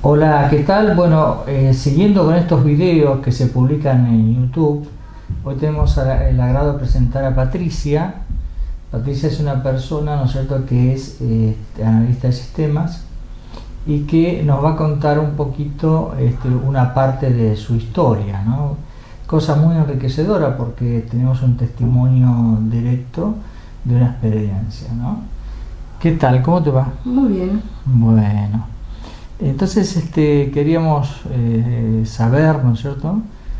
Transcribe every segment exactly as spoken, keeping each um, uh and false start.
Hola, ¿qué tal? Bueno, eh, siguiendo con estos videos que se publican en YouTube, hoy tenemos el agrado de presentar a Patricia. Patricia es una persona, ¿no es cierto?, que es eh, analista de sistemas y que nos va a contar un poquito este, una parte de su historia, ¿no? Cosa muy enriquecedora porque tenemos un testimonio directo de una experiencia, ¿no? ¿Qué tal? ¿Cómo te va? Muy bien. Bueno, entonces este, queríamos eh, saber, ¿no es cierto?,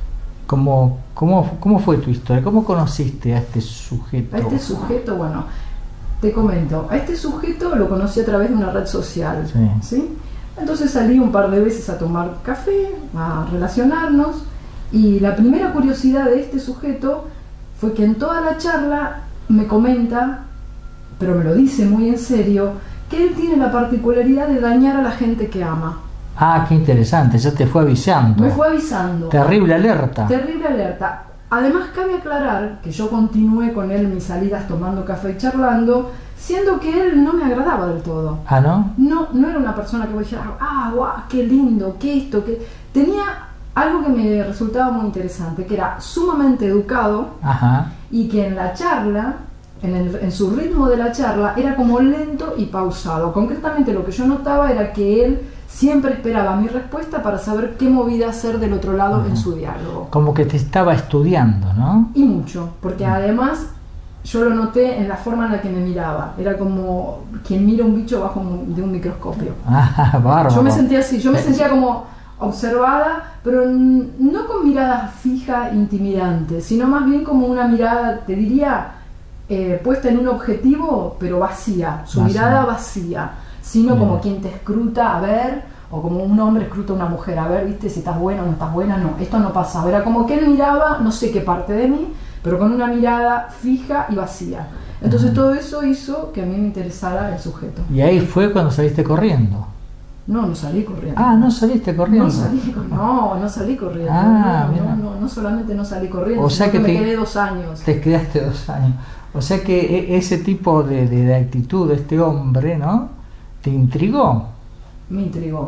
cómo, cómo, cómo fue tu historia, cómo conociste a este sujeto. A este sujeto, bueno, te comento, a este sujeto lo conocí a través de una red social, Sí. ¿sí? Entonces salí un par de veces a tomar café, a relacionarnos, y la primera curiosidad de este sujeto fue que en toda la charla me comenta, pero me lo dice muy en serio, que él tiene la particularidad de dañar a la gente que ama. Ah, qué interesante, ya te fue avisando. Me fue avisando. Terrible alerta. Terrible alerta. Además, cabe aclarar que yo continué con él mis salidas tomando café y charlando, siendo que él no me agradaba del todo. Ah, ¿no? No, no era una persona que vos dijeras, ah, guau, qué lindo, qué esto, que tenía algo que me resultaba muy interesante, que era sumamente educado. Ajá. Y que en la charla, en, el, en su ritmo de la charla, era como lento y pausado. Concretamente lo que yo notaba era que él siempre esperaba mi respuesta para saber qué movida hacer del otro lado. Ajá. En su diálogo. Como que te estaba estudiando, ¿no? Y mucho, porque además yo lo noté en la forma en la que me miraba. Era como quien mira un bicho bajo un, de un microscopio. Ah, bárbaro. Yo me sentía así, yo me sentía como observada, pero no con mirada fija, intimidante, sino más bien como una mirada, te diría, eh, puesta en un objetivo, pero vacía, su vacía. Mirada vacía, sino bien. Como quien te escruta a ver, o como un hombre escruta a una mujer a ver, viste, si estás buena o no estás buena. No, esto no pasaba, era como que él miraba, no sé qué parte de mí, pero con una mirada fija y vacía. Entonces todo eso hizo que a mí me interesara el sujeto. Y ahí fue cuando saliste corriendo. No, no salí corriendo. Ah, ¿no saliste corriendo? No salí, no, no salí corriendo. Ah, no, no, no, no solamente no salí corriendo, o sea sino que que te, me quedé dos años. Te quedaste dos años. O sea que ese tipo de, de, de actitud de este hombre, ¿no?, ¿te intrigó? Me intrigó.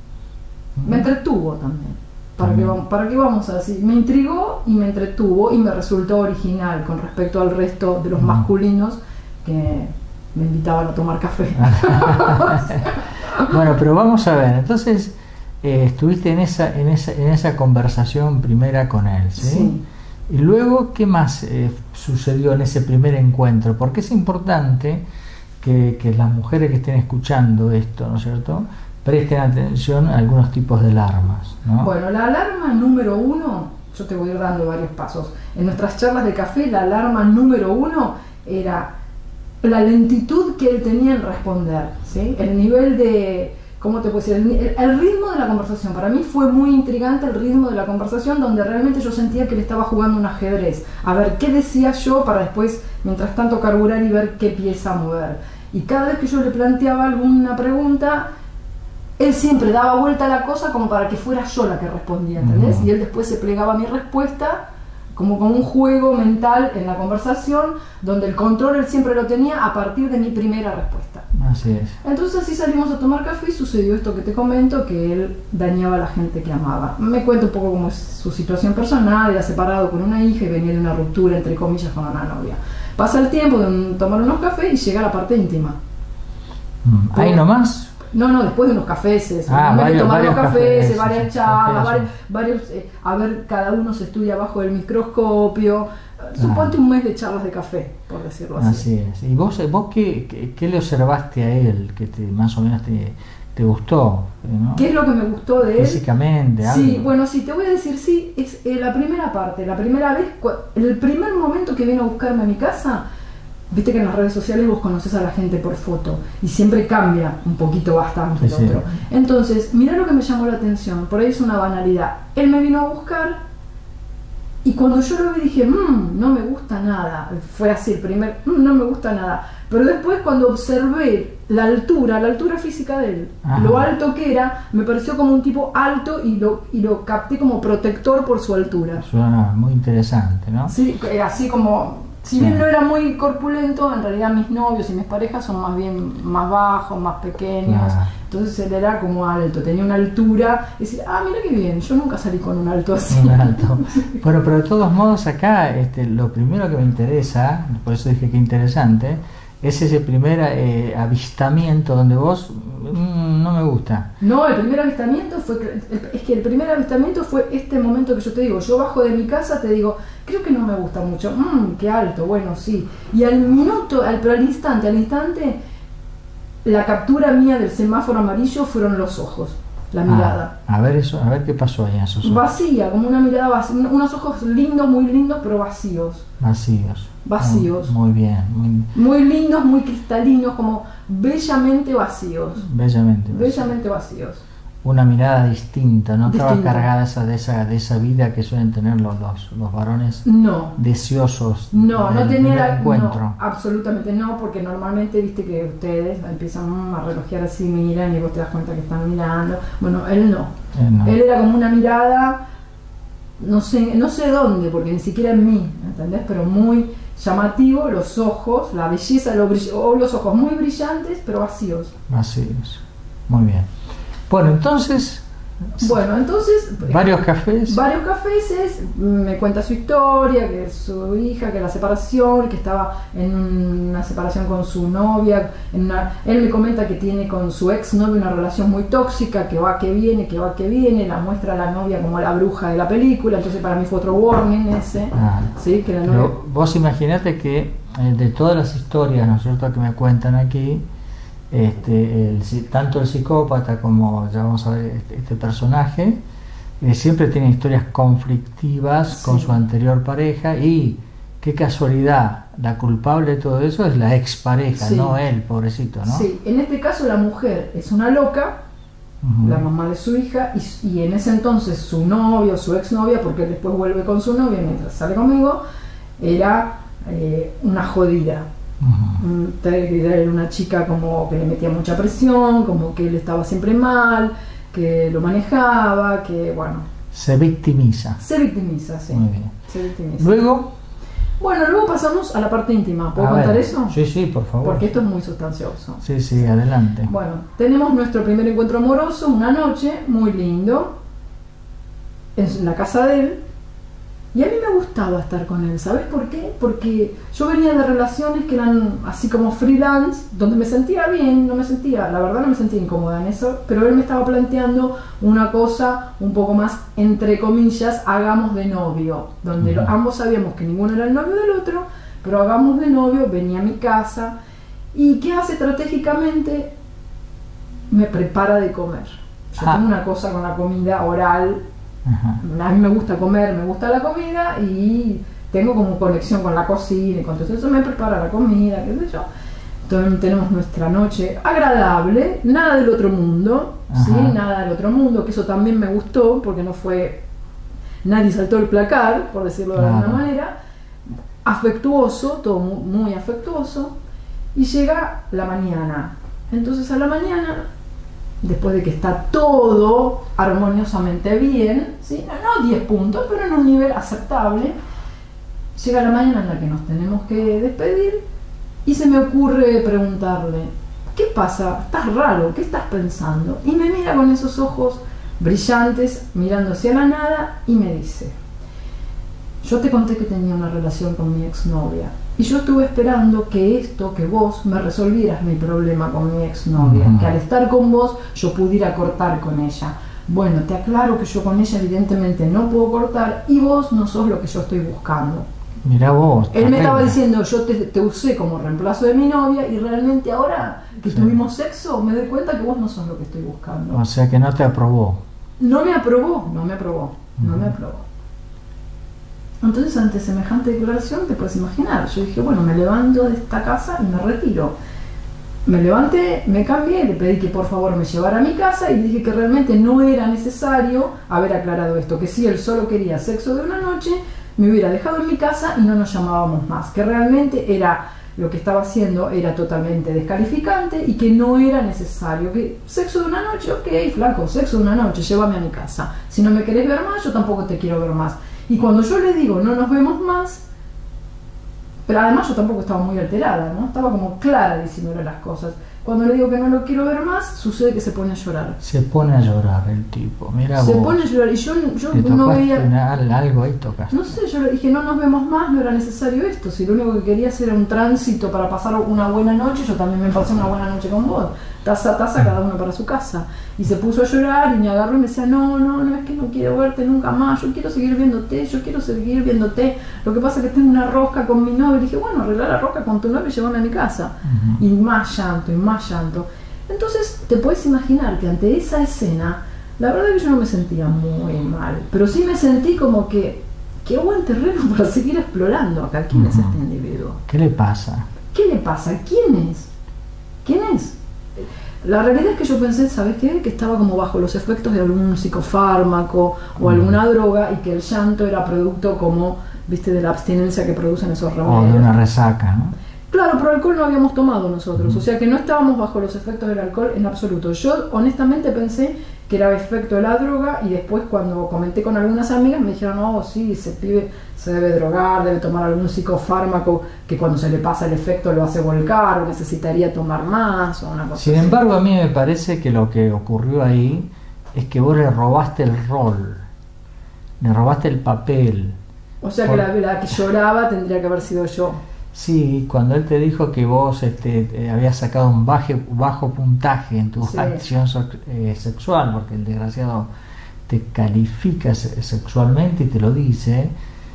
Me entretuvo también. ¿Para qué vamos, para qué vamos a decir? Me intrigó y me entretuvo y me resultó original con respecto al resto de los mm. masculinos que me invitaban a tomar café. Bueno, pero vamos a ver, entonces eh, estuviste en esa, en, esa, en esa conversación primera con él, ¿sí? Sí. Y luego, ¿qué más eh, sucedió en ese primer encuentro? Porque es importante que, que las mujeres que estén escuchando esto, ¿no es cierto?, presten atención a algunos tipos de alarmas, ¿no? Bueno, la alarma número uno, yo te voy a ir dando varios pasos. En nuestras charlas de café, la alarma número uno era la lentitud que él tenía en responder, ¿sí? El nivel de, ¿cómo te puedo decir? El, el, el ritmo de la conversación. Para mí fue muy intrigante el ritmo de la conversación, donde realmente yo sentía que él estaba jugando un ajedrez. A ver qué decía yo para después, mientras tanto, carburar y ver qué pieza mover. Y cada vez que yo le planteaba alguna pregunta, él siempre daba vuelta a la cosa como para que fuera yo la que respondía, ¿entendés? Uh-huh. Y él después se plegaba a mi respuesta como con un juego mental en la conversación, donde el control él siempre lo tenía a partir de mi primera respuesta. Así es. Entonces así salimos a tomar café y sucedió esto que te comento, que él dañaba a la gente que amaba. Me cuento un poco cómo es su situación personal, era separado con una hija y venía de una ruptura, entre comillas, con una novia. Pasa el tiempo de tomar unos cafés y llega la parte íntima. Mm. ¿Ahí nomás? No, no, después de unos cafés, ah, varios, tomar varios unos cafés, cafés, varias charlas, varios, varios eh, a ver, cada uno se estudia bajo el microscopio. Suponte ah. un mes de charlas de café, por decirlo así. Así es. ¿Y vos, vos qué, qué, qué le observaste a él que te, más o menos te, te gustó, ¿no? ¿Qué es lo que me gustó de él? Físicamente, algo. Sí, bueno, sí, te voy a decir, sí, es eh, la primera parte, la primera vez, el primer momento que vino a buscarme a mi casa. Viste que en las redes sociales vos conocés a la gente por foto y siempre cambia un poquito bastante el sí, otro. Sí. Entonces, mirá lo que me llamó la atención, por ahí es una banalidad. Él me vino a buscar y cuando yo lo vi dije, mmm, no me gusta nada. Fue así el primer, mmm, no me gusta nada. Pero después cuando observé la altura, la altura física de él, ajá, lo alto que era, me pareció como un tipo alto y lo, y lo capté como protector por su altura. Suena muy interesante, ¿no? Sí, así como... Si bien no era muy corpulento, en realidad mis novios y mis parejas son más bien más bajos, más pequeños. Claro. Entonces él era como alto, tenía una altura. Y decir, ah, mira qué bien, yo nunca salí con un alto así. Un alto. Bueno, pero de todos modos acá este, lo primero que me interesa, por eso dije que interesante, es ese primer eh, avistamiento donde vos mmm, no me gusta. No, el primer avistamiento fue, es que el primer avistamiento fue este momento que yo te digo, yo bajo de mi casa, te digo, creo que no me gusta mucho, mmm, qué alto, bueno, sí. Y al minuto, al, pero al instante, al instante, la captura mía del semáforo amarillo fueron los ojos, la mirada. Ah, a ver eso, a ver qué pasó ahí en esos ojos. Vacía, como una mirada vacía, unos ojos lindos, muy lindos, pero vacíos. Vacíos. Vacíos. Muy, muy bien. Muy... muy lindos, muy cristalinos, como bellamente vacíos. Bellamente. Bellamente vacíos. Una mirada distinta, no Distinta. estaba cargada esa, de, esa, de esa vida que suelen tener los, los, los varones no. deseosos. No, no tenía la, encuentro. No, absolutamente no, porque normalmente viste que ustedes empiezan mm, a relojear así, miran y vos te das cuenta que están mirando. Bueno, él no. Eh, no. Él era como una mirada, no sé, no sé dónde, porque ni siquiera en mí, ¿entendés? Pero muy llamativo, los ojos, la belleza, lo brill- o los ojos muy brillantes, pero vacíos. Vacíos. Muy bien. Bueno, entonces... Bueno, entonces... Varios cafés. Varios cafés, es, me cuenta su historia, que es su hija, que la separación, que estaba en una separación con su novia. En una, él me comenta que tiene con su ex novia una relación muy tóxica, que va, que viene, que va, que viene. La muestra a la novia como la bruja de la película, entonces para mí fue otro warning ese. Ah, ¿sí? Que la novia... Pero vos imaginate que eh, de todas las historias, ¿no es cierto?, que me cuentan aquí, Este, el, tanto el psicópata como ya vamos a ver este, este personaje eh, siempre tiene historias conflictivas sí. con su anterior pareja, y qué casualidad, la culpable de todo eso es la expareja, sí. no él, pobrecito, ¿no? Sí, en este caso la mujer es una loca, uh-huh. la mamá de su hija, y, y en ese entonces su novio, su exnovia, porque él después vuelve con su novia mientras sale conmigo, era eh, una jodida. Uh-huh. Era una chica como que le metía mucha presión, como que él estaba siempre mal, que lo manejaba, que bueno, se victimiza se victimiza, sí. Muy bien. Se victimiza. Luego bueno, luego pasamos a la parte íntima. ¿Puedo a contar ver. eso? Sí, sí, por favor, porque esto es muy sustancioso. Sí, sí, adelante. Bueno, tenemos nuestro primer encuentro amoroso, una noche muy lindo en la casa de él. Y a mí me gustaba estar con él, ¿sabes por qué? Porque yo venía de relaciones que eran así como freelance, donde me sentía bien, no me sentía, la verdad no me sentía incómoda en eso, pero él me estaba planteando una cosa un poco más, entre comillas, hagamos de novio, donde uh-huh. ambos sabíamos que ninguno era el novio del otro, pero hagamos de novio, venía a mi casa, y ¿qué hace estratégicamente? Me prepara de comer. Yo ah. tengo una cosa con la comida oral. Uh-huh. A mí me gusta comer, me gusta la comida y tengo como conexión con la cocina y con todo eso. Me prepara la comida, qué sé yo. Entonces tenemos nuestra noche agradable, nada del otro mundo, uh-huh. ¿sí? Nada del otro mundo, que eso también me gustó porque no fue, nadie saltó el placar, por decirlo de uh-huh. alguna manera. Afectuoso, todo muy, muy afectuoso. Y llega la mañana. Entonces a la mañana, después de que está todo armoniosamente bien, ¿sí? no, no diez puntos, pero en un nivel aceptable, llega la mañana en la que nos tenemos que despedir y se me ocurre preguntarle, ¿qué pasa? ¿Estás raro? ¿Qué estás pensando? Y me mira con esos ojos brillantes, mirando hacia la nada, y me dice, yo te conté que tenía una relación con mi exnovia. Y yo estuve esperando que esto, que vos me resolvieras mi problema con mi exnovia, uh-huh. que al estar con vos yo pudiera cortar con ella. Bueno, te aclaro que yo con ella evidentemente no puedo cortar y vos no sos lo que yo estoy buscando. Mirá vos. Él me estaba diciendo, yo te, te usé como reemplazo de mi novia y realmente ahora que sí. tuvimos sexo me doy cuenta que vos no sos lo que estoy buscando. O sea que no te aprobó. No me aprobó, no me aprobó, uh-huh. no me aprobó. Entonces, ante semejante declaración, te puedes imaginar, yo dije, bueno, me levanto de esta casa y me retiro. Me levanté, me cambié, le pedí que por favor me llevara a mi casa y dije que realmente no era necesario haber aclarado esto, que si él solo quería sexo de una noche, me hubiera dejado en mi casa y no nos llamábamos más, que realmente era lo que estaba haciendo era totalmente descalificante y que no era necesario, que sexo de una noche, ok, flaco, sexo de una noche, llévame a mi casa. Si no me querés ver más, yo tampoco te quiero ver más. Y cuando yo le digo no nos vemos más, Pero además yo tampoco estaba muy alterada, ¿no? Estaba como clara diciéndole las cosas. Cuando le digo que no lo quiero ver más, sucede que se pone a llorar. Se pone a llorar el tipo, mira Se vos. pone a llorar y yo, yo Te no tocaste veía... una- algo ahí tocaste. No sé, yo le dije, no nos vemos más, no era necesario esto. Si lo único que quería era un tránsito para pasar una buena noche, yo también me pasé una buena noche con vos. Taza a taza, cada uno para su casa. Y se puso a llorar y me agarró y me decía, no, no, no, es que no quiero verte nunca más, yo quiero seguir viéndote, yo quiero seguir viéndote. Lo que pasa es que tengo una rosca con mi novio. Y dije, bueno, arreglar la rosca con tu novio y llévame a mi casa. Ujú. Y más llanto, y más llanto. Entonces te puedes imaginar que ante esa escena, la verdad es que yo no me sentía muy mal, pero sí me sentí como que, qué buen terreno para seguir explorando acá. ¿Quién es Ujú. este individuo? ¿Qué le pasa? ¿Qué le pasa? ¿Quién es? ¿Quién es? La realidad es que yo pensé, ¿sabes qué? Que estaba como bajo los efectos de algún psicofármaco o alguna droga y que el llanto era producto como, viste, de la abstinencia que producen esos O de remedios. una resaca, ¿no? Claro, pero alcohol no habíamos tomado nosotros, o sea que no estábamos bajo los efectos del alcohol en absoluto. Yo honestamente pensé que era efecto de la droga y después cuando comenté con algunas amigas me dijeron, no, sí, ese pibe se debe drogar, debe tomar algún psicofármaco que cuando se le pasa el efecto lo hace volcar o necesitaría tomar más o una cosa Sin así. embargo, a mí me parece que lo que ocurrió ahí es que vos le robaste el rol, le robaste el papel. O sea que Por- la, la que lloraba tendría que haber sido yo. Sí, cuando él te dijo que vos este, eh, habías sacado un baje- bajo puntaje en tu Sí. acción so- eh, sexual, porque el desgraciado te califica se- sexualmente y te lo dice,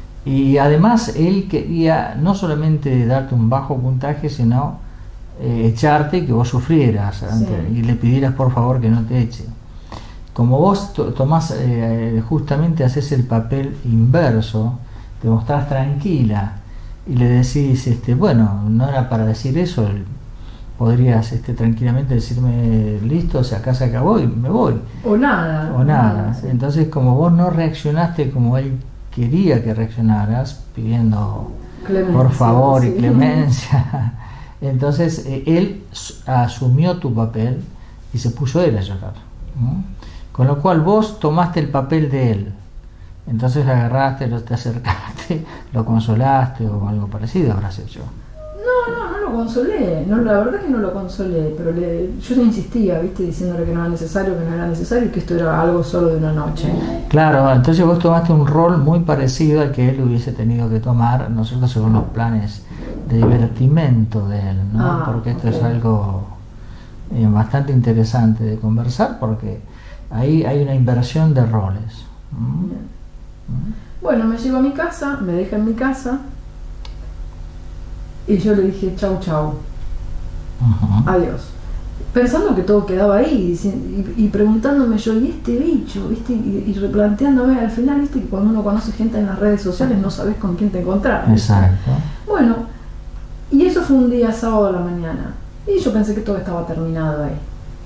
y además él quería no solamente darte un bajo puntaje, sino eh, echarte y que vos sufrieras ante- Sí. y le pidieras por favor que no te eche. Como vos to- tomás, eh, justamente haces el papel inverso, te mostrás tranquila y le decís, este, bueno, no era para decir eso, el- podrías este, tranquilamente decirme, listo, si acá se acabó y me voy, O nada. o nada. sí. Entonces, como vos no reaccionaste como él quería que reaccionaras, pidiendo Clemencia, por favor y sí. clemencia, entonces eh, él s- asumió tu papel y se puso él a llorar, ¿no? Con lo cual vos tomaste el papel de él, entonces agarraste, lo, te acercaste, lo consolaste o algo parecido habrás hecho. No, no, no lo consolé, no, la verdad que no lo consolé, pero le, yo le insistía, viste, diciéndole que no era necesario, que no era necesario y que esto era algo solo de una noche. Claro, entonces vos tomaste un rol muy parecido al que él hubiese tenido que tomar, ¿no es cierto?, según los planes de divertimento de él, ¿no? Ah, Porque esto ok. es algo eh, bastante interesante de conversar, porque ahí hay una inversión de roles. ¿Mm? Bien. ¿Mm? Bueno, me lleva a mi casa, me deja en mi casa y yo le dije chau chau, Ujú. adiós. Pensando que todo quedaba ahí dici- y, y preguntándome yo, ¿y este bicho? ¿Viste? Y, y replanteándome al final, viste que cuando uno conoce gente en las redes sociales no sabes con quién te encontrás. ¿viste? Exacto. Bueno, y eso fue un día sábado a la mañana. Y yo pensé que todo estaba terminado ahí.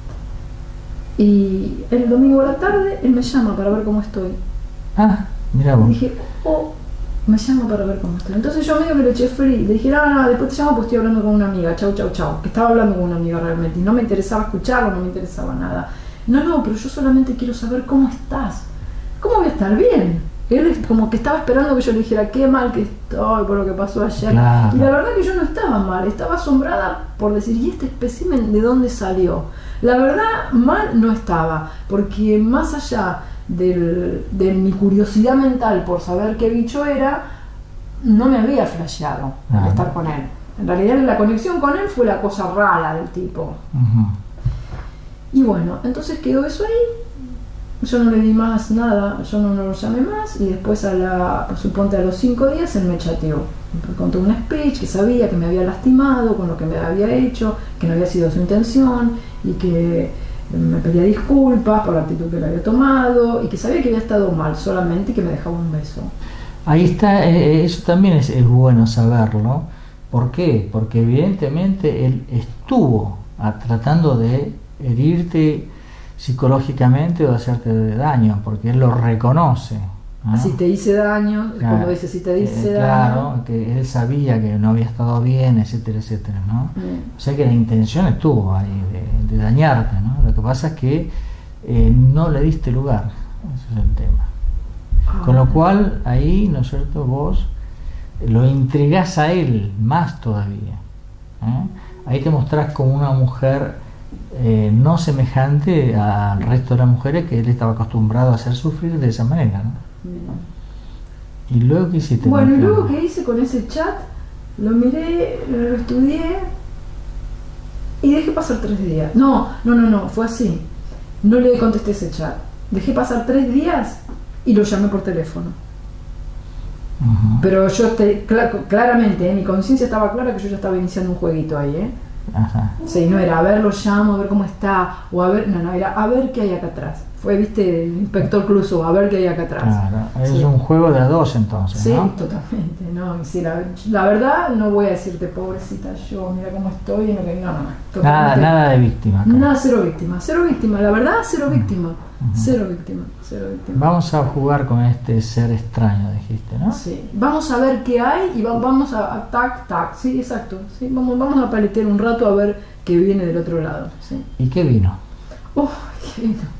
Y el domingo a la tarde él me llama para ver cómo estoy. Ah, mira Y vos. dije, oh, me llama para ver cómo estoy. Entonces yo medio que le eché free. Le dije, no, no, después te llamo porque estoy hablando con una amiga. Chau, chau, chau. Que estaba hablando con una amiga realmente. Y no me interesaba escucharlo, no me interesaba nada. No, no, pero yo solamente quiero saber cómo estás. ¿Cómo voy a estar bien? Él es como que estaba esperando que yo le dijera qué mal que estoy por lo que pasó ayer. Claro. Y la verdad que yo no estaba mal, estaba asombrada por decir, ¿y este espécimen de dónde salió? La verdad, mal no estaba, porque más allá del- de mi curiosidad mental por saber qué bicho era, no me había flasheado el Ah. estar con él. En realidad la conexión con él fue la cosa rara del tipo. Ujú. Y bueno, entonces quedó eso ahí. Yo no le di más nada, yo no lo llamé más y después a la, suponte a los cinco días él me chateó. Me contó un speech que sabía que me había lastimado con lo que me había hecho, que no había sido su intención y que me pedía disculpas por la actitud que le había tomado y que sabía que había estado mal solamente y que me dejaba un beso. Ahí está, eh, eso también es, es bueno saberlo. ¿Por qué? Porque evidentemente él estuvo a- tratando de herirte psicológicamente o de hacerte daño, porque él lo reconoce, ¿no? Si te hice daño, Claro. cuando dice si te hice Eh, daño. claro, que él sabía que no había estado bien, etcétera, etcétera, ¿no? Mm. O sea que la intención estuvo ahí de, de dañarte, ¿no? Lo que pasa es que eh, no le diste lugar, ese es el tema. Con lo cual, ahí, ¿no es cierto?, vos lo intrigás a él más todavía, ¿eh? Ahí te mostrás como una mujer eh, no semejante al resto de las mujeres que él estaba acostumbrado a hacer sufrir de esa manera, ¿no? Bien. Y luego que hiciste. Bueno, y luego que hice con ese chat, lo miré, lo estudié y dejé pasar tres días. No, no, no, no, fue así. No le contesté ese chat. Dejé pasar tres días y lo llamé por teléfono. Uh-huh. Pero yo te, cl- claramente, ¿eh? Mi conciencia estaba clara que yo ya estaba iniciando un jueguito ahí, ¿eh? Ajá. Sí, no era a ver, lo llamo, a ver cómo está, o a ver, no, no, era a ver qué hay acá atrás. Fue, viste, el inspector Clouseau, a ver qué hay acá atrás. Claro, es sí. un juego de a dos entonces, sí, ¿no? totalmente, no, sí, la, la verdad no voy a decirte, pobrecita yo, mira cómo estoy, no, no, no, nada, nada de víctima. Acá. Nada, cero víctima, cero víctima, la verdad, cero víctima, uh-huh. cero víctima, cero víctima. Vamos a jugar con este ser extraño, dijiste, ¿no? Sí, vamos a ver qué hay y va, vamos a, a tac, tac, sí, exacto, sí, vamos, vamos a paletear un rato a ver qué viene del otro lado, sí. ¿Y qué vino? Uf, qué vino.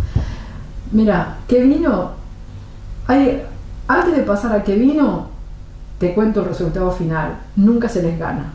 Mira, ¿qué vino? Hay, antes de pasar a qué vino, te cuento el resultado final. Nunca se les gana.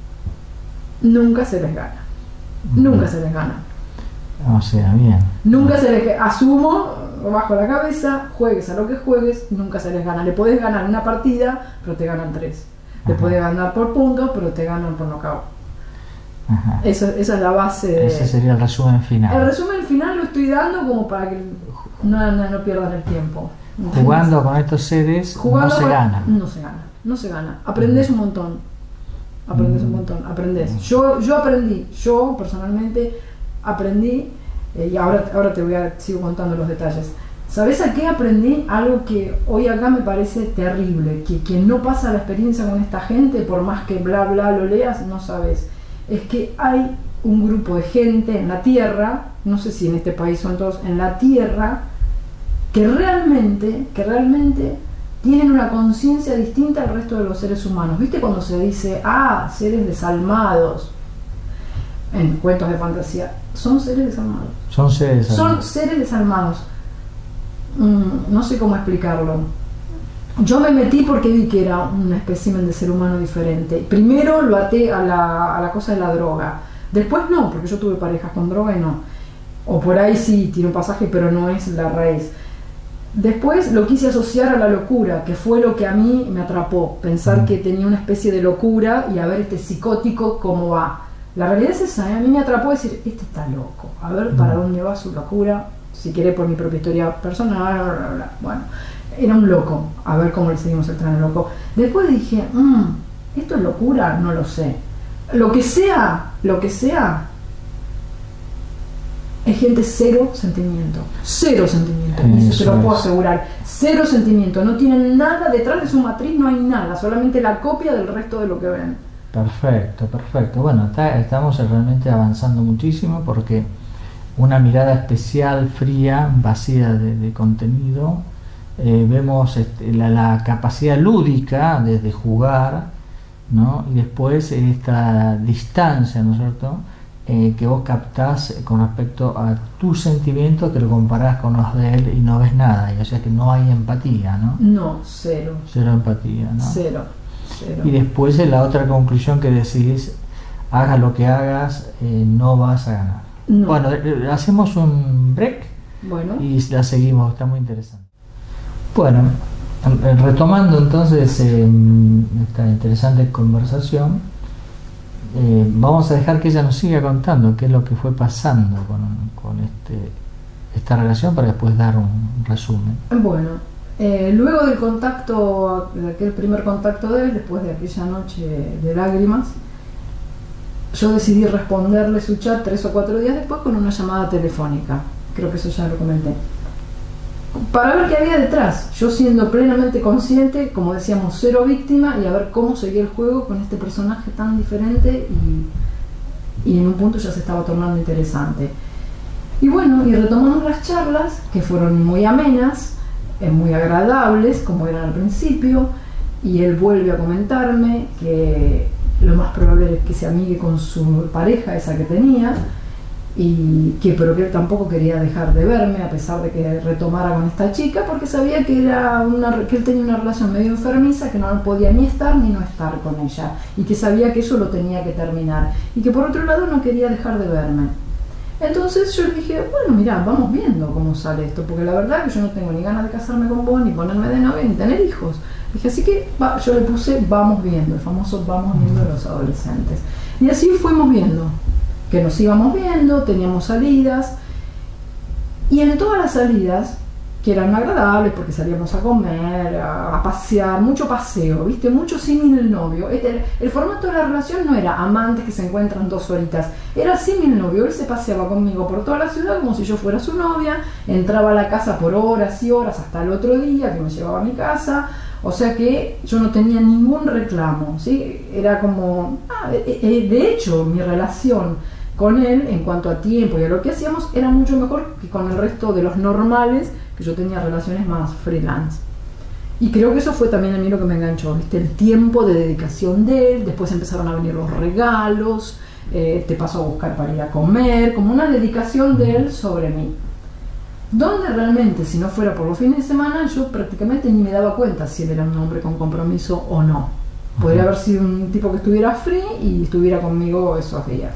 Nunca se les gana. Nunca se les gana. O sea, bien. Nunca se les gana. Asumo, bajo la cabeza, juegues a lo que juegues, nunca se les gana. Le podés ganar una partida, pero te ganan tres. Le podés ganar por puntos, pero te ganan por nocaut. Ajá. Eso, esa es la base de... Ese sería el resumen final. El resumen final lo estoy dando como para que no, no, no pierdan el tiempo. ¿Entendés? Jugando con estos seres Jugando no se con... gana. No se gana, no se gana. Aprendés un montón. Aprendés mm. un montón, aprendés. Yo, yo aprendí, yo personalmente aprendí, eh, y ahora, ahora te voy a sigo contando los detalles. ¿Sabés a qué aprendí? Algo que hoy acá me parece terrible, que quien no pasa la experiencia con esta gente, por más que bla bla lo leas, no sabes. Es que hay un grupo de gente en la Tierra, no sé si en este país son todos, en la Tierra, que realmente, que realmente tienen una conciencia distinta al resto de los seres humanos. ¿Viste cuando se dice, ah, seres desalmados? En cuentos de fantasía, son seres desalmados. Son seres desalmados. Son seres desalmados. Mm, no sé cómo explicarlo. Yo me metí porque vi que era un espécimen de ser humano diferente. Primero lo até a la, a la cosa de la droga. Después no, porque yo tuve parejas con droga y no. O por ahí sí, tiene un pasaje, pero no es la raíz. Después lo quise asociar a la locura, que fue lo que a mí me atrapó. Pensar que tenía una especie de locura y a ver este psicótico cómo va. La realidad es esa, ¿eh? A mí me atrapó decir, este está loco. A ver para dónde va su locura. Si querés por mi propia historia personal, bla, bla, bla. Bueno. Era un loco, a ver cómo le seguimos el tren al loco. Después dije, mmm, ¿esto es locura? No lo sé. Lo que sea, lo que sea, es gente cero sentimiento. Cero sentimiento, y eso te lo puedo asegurar. Cero sentimiento, no tienen nada, detrás de su matriz no hay nada, solamente la copia del resto de lo que ven. Perfecto, perfecto. Bueno, está, estamos realmente avanzando muchísimo porque una mirada especial, fría, vacía de, de contenido. Eh, vemos este, la, la capacidad lúdica de, de jugar, ¿no? Y después esta distancia, ¿no es cierto?, eh, que vos captás con respecto a tus sentimientos, que lo comparás con los de él y no ves nada, y, o sea que no hay empatía, ¿no? No, cero. Cero empatía, ¿no? Cero, cero. Y después eh, la otra conclusión que decís, hagas lo que hagas, eh, no vas a ganar. No. Bueno, eh, hacemos un break bueno. y la seguimos, está muy interesante. Bueno, retomando entonces eh, esta interesante conversación, eh, vamos a dejar que ella nos siga contando qué es lo que fue pasando con, con este, esta relación para después dar un resumen. Bueno, eh, luego del contacto, de aquel primer contacto de él, después de aquella noche de lágrimas, yo decidí responderle su chat tres o cuatro días después con una llamada telefónica. Creo que eso ya lo comenté. Para ver qué había detrás, yo siendo plenamente consciente, como decíamos, cero víctima, y a ver cómo seguía el juego con este personaje tan diferente y, y en un punto ya se estaba tornando interesante. Y bueno, y retomamos las charlas, que fueron muy amenas, eh, muy agradables, como eran al principio, y él vuelve a comentarme que lo más probable es que se amigue con su pareja, esa que tenía, y que, pero que él tampoco quería dejar de verme a pesar de que retomara con esta chica, porque sabía que, era una, que él tenía una relación medio enfermiza, que no podía ni estar ni no estar con ella, y que sabía que eso lo tenía que terminar, y que por otro lado no quería dejar de verme. Entonces yo le dije, bueno, mirá, vamos viendo cómo sale esto, porque la verdad que yo no tengo ni ganas de casarme con vos, ni ponerme de novia, ni tener hijos. Dije, así que va, yo le puse vamos viendo, el famoso vamos viendo de los adolescentes. Y así fuimos viendo, que nos íbamos viendo, teníamos salidas, y en todas las salidas, que eran agradables porque salíamos a comer, a, a pasear, mucho paseo, ¿viste? Mucho símil el novio. Este, el, el formato de la relación no era amantes que se encuentran dos horitas, era símil novio. Él se paseaba conmigo por toda la ciudad como si yo fuera su novia, entraba a la casa por horas y horas hasta el otro día que me llevaba a mi casa, o sea que yo no tenía ningún reclamo, ¿sí? Era como, ah, de hecho mi relación con él en cuanto a tiempo y a lo que hacíamos era mucho mejor que con el resto de los normales, que yo tenía relaciones más freelance. Y creo que eso fue también a mí lo que me enganchó, ¿viste? El tiempo de dedicación de él, después empezaron a venir los regalos, eh, te pasó a buscar para ir a comer, como una dedicación de él sobre mí. Donde realmente, si no fuera por los fines de semana, yo prácticamente ni me daba cuenta si él era un hombre con compromiso o no. Podría haber sido un tipo que estuviera free y estuviera conmigo esos días.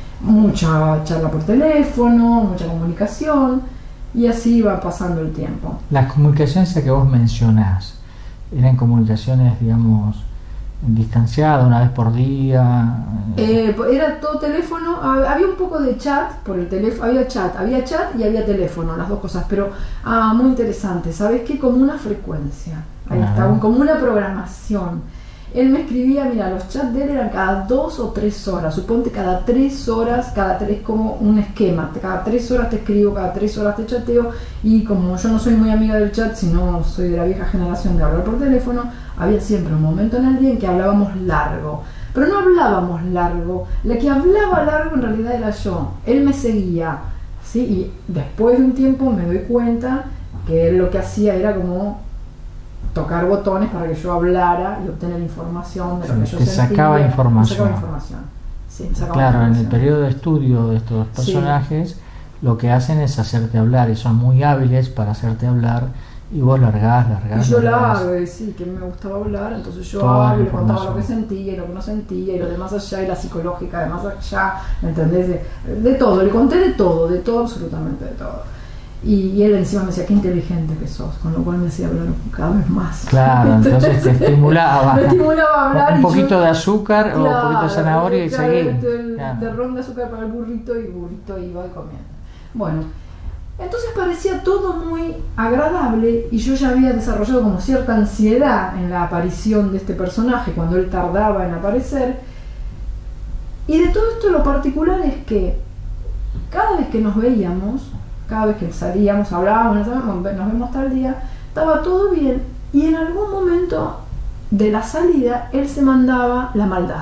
Mucha charla por teléfono, mucha comunicación, y así va pasando el tiempo. Las comunicaciones que vos mencionás, ¿eran comunicaciones, digamos, distanciadas, una vez por día? Eh, era todo teléfono, había un poco de chat por el teléfono, había chat, había chat y había teléfono, las dos cosas, pero ah, muy interesante, ¿sabes qué? Como una frecuencia, ahí ah. está, como una programación. Él me escribía, mira, los chats de él eran cada dos o tres horas, suponte cada tres horas, cada tres como un esquema, cada tres horas te escribo, cada tres horas te chateo, y como yo no soy muy amiga del chat, sino soy de la vieja generación de hablar por teléfono, había siempre un momento en el día en que hablábamos largo, pero no hablábamos largo, la que hablaba largo en realidad era yo, él me seguía, ¿sí? Y después de un tiempo me doy cuenta que él lo que hacía era como tocar botones para que yo hablara y obtener información de lo que yo te sentía. Sacaba información. Sacaba información. Sí, sacaba claro, información. En el periodo de estudio de estos personajes, sí, lo que hacen es hacerte hablar y son muy hábiles para hacerte hablar, y vos largás, largás. Y yo largás. largo, y sí, que me gustaba hablar, entonces yo hablo, le contaba lo que sentía y lo que no sentía, y lo de más allá, y la psicológica de más allá, ¿me entendés? De, de todo, le conté de todo, de todo, absolutamente de todo. Y, y él encima me decía, qué inteligente que sos, con lo cual me hacía hablar cada vez más. Claro, entonces te estimulaba. Me estimulaba a hablar. Un y poquito yo, de azúcar, claro, o un poquito de zanahoria y claro, seguir. De, claro. de ron de azúcar para el burrito, y el burrito iba comiendo. Bueno, entonces parecía todo muy agradable, y yo ya había desarrollado como cierta ansiedad en la aparición de este personaje, cuando él tardaba en aparecer. Y de todo esto lo particular es que cada vez que nos veíamos, cada vez que salíamos, hablábamos, nos vemos tal día, estaba todo bien, y en algún momento de la salida él se mandaba la maldad.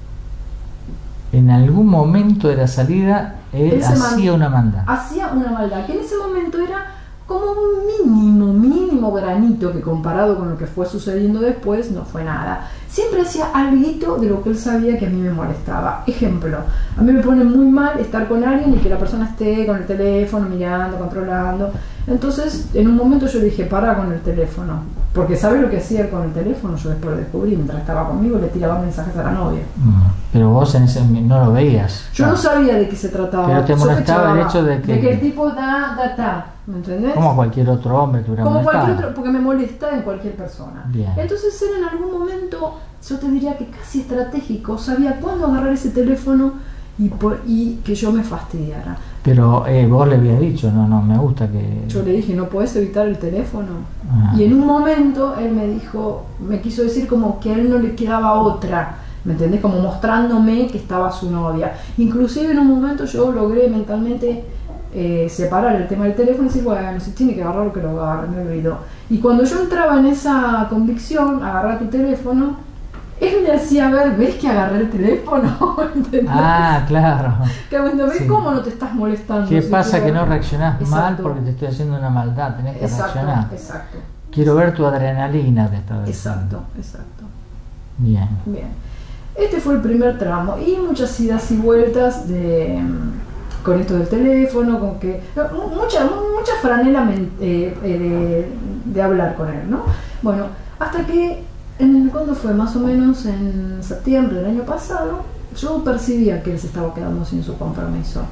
En algún momento de la salida él, él hacía una maldad. Hacía una maldad, que en ese momento era como un mínimo, mínimo granito, que comparado con lo que fue sucediendo después no fue nada. Siempre hacía algo de lo que él sabía que a mí me molestaba. Ejemplo, a mí me pone muy mal estar con alguien y que la persona esté con el teléfono mirando, controlando. Entonces, en un momento yo le dije, para con el teléfono, porque ¿sabe lo que hacía él con el teléfono? Yo después lo descubrí, mientras estaba conmigo le tiraba mensajes a la novia. Pero vos en ese no lo veías. Yo claro. no sabía de qué se trataba. Pero te molestaba el hecho de que... De que el tipo da, da, da, ¿me entendés? Como cualquier otro hombre que hubiera Como molestado. cualquier otro, porque me molesta en cualquier persona. Bien. Entonces él en algún momento, yo te diría que casi estratégico, sabía cuándo agarrar ese teléfono y, por, y que yo me fastidiara. Pero eh, vos le habías dicho, no, no, me gusta que... Yo le dije, no podés evitar el teléfono. Ah. Y en un momento él me dijo, me quiso decir como que a él no le quedaba otra, ¿me entendés? Como mostrándome que estaba su novia. Inclusive en un momento yo logré mentalmente eh, separar el tema del teléfono y decir, bueno, si tiene que agarrar lo que lo agarre, me olvido. Y cuando yo entraba en esa convicción, agarrar tu teléfono, él me hacía ver, ¿ves que agarré el teléfono? ¿Entendés? Ah, claro. Que cuando ves, sí, cómo no te estás molestando. ¿Qué si pasa que no reaccionás exacto. mal porque te estoy haciendo una maldad? Tenés que exacto, reaccionar. Exacto. Quiero ver tu adrenalina, te estaba diciendo. Exacto, exacto. Bien. Bien. Este fue el primer tramo y muchas idas y vueltas de, con esto del teléfono, con que mucha, mucha franela men, eh, eh, de, de hablar con él, ¿no? Bueno, hasta que, en, ¿cuándo fue? Más o menos en septiembre del año pasado, yo percibía que él se estaba quedando sin su compromiso.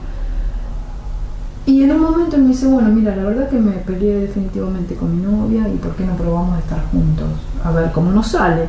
Y en un momento él me dice, bueno, mira, la verdad que me peleé definitivamente con mi novia y ¿por qué no probamos a estar juntos? A ver cómo nos sale.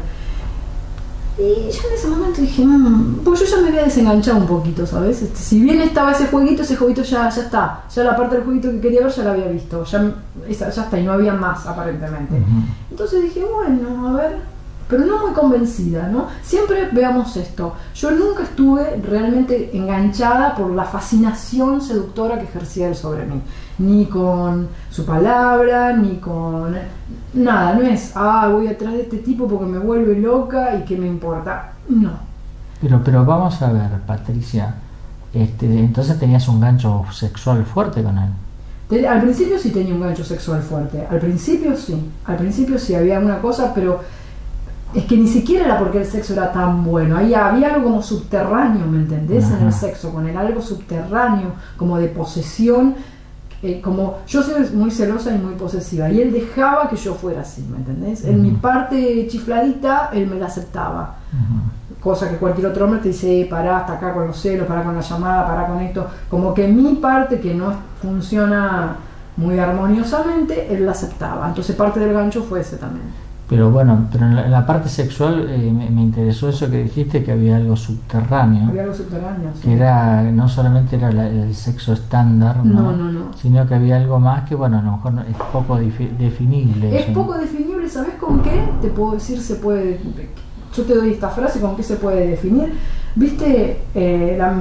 Y yo en ese momento dije, mmm, pues yo ya me había desenganchado un poquito, ¿sabes? Este, si bien estaba ese jueguito, ese jueguito ya, ya está. Ya la parte del jueguito que quería ver ya la había visto. Ya, esa, ya está, y no había más aparentemente. Uh-huh. Entonces dije, bueno, a ver... pero no muy convencida, ¿no? Siempre veamos esto, yo nunca estuve realmente enganchada por la fascinación seductora que ejercía él sobre mí, ni con su palabra, ni con nada, no es, ah, voy atrás de este tipo porque me vuelve loca y qué me importa, no. Pero, pero vamos a ver, Patricia, este, entonces tenías un gancho sexual fuerte con él. Al principio sí tenía un gancho sexual fuerte, al principio sí, al principio sí había una cosa, pero es que ni siquiera era porque el sexo era tan bueno, ahí había algo como subterráneo, ¿me entendés? Ajá. En el sexo con él, algo subterráneo, como de posesión, eh, como yo soy muy celosa y muy posesiva, y él dejaba que yo fuera así, ¿me entendés? Uh-huh. En mi parte chifladita, él me la aceptaba, uh-huh. Cosa que cualquier otro hombre te dice, eh, pará, hasta acá con los celos, pará con la llamada, pará con esto, como que mi parte que no funciona muy armoniosamente, él la aceptaba, entonces parte del gancho fue ese también. Pero bueno, pero en la, en la parte sexual eh, me, me interesó eso que dijiste, que había algo subterráneo. Había algo subterráneo, sí. Que era, no solamente era la, el sexo estándar, ¿no? No, no, no. Sino que había algo más que, bueno, a lo mejor es poco definible. Es eso, poco ¿no? definible, ¿sabes con qué? Te puedo decir, se puede... Yo te doy esta frase, ¿con qué se puede definir? ¿Viste eh, la,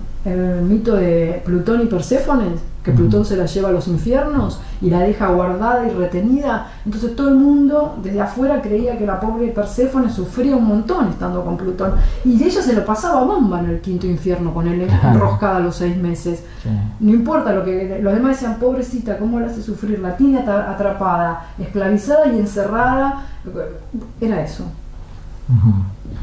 el mito de Plutón y Perséfone? Que Plutón uh-huh. se la lleva a los infiernos y la deja guardada y retenida. Entonces todo el mundo desde afuera creía que la pobre Perséfone sufría un montón estando con Plutón. Y ella se lo pasaba bomba en el quinto infierno con él enroscada a los seis meses. Sí. No importa lo que... Los demás decían, pobrecita, ¿cómo la hace sufrir? La tiene atrapada, esclavizada y encerrada. Era eso. Uh-huh.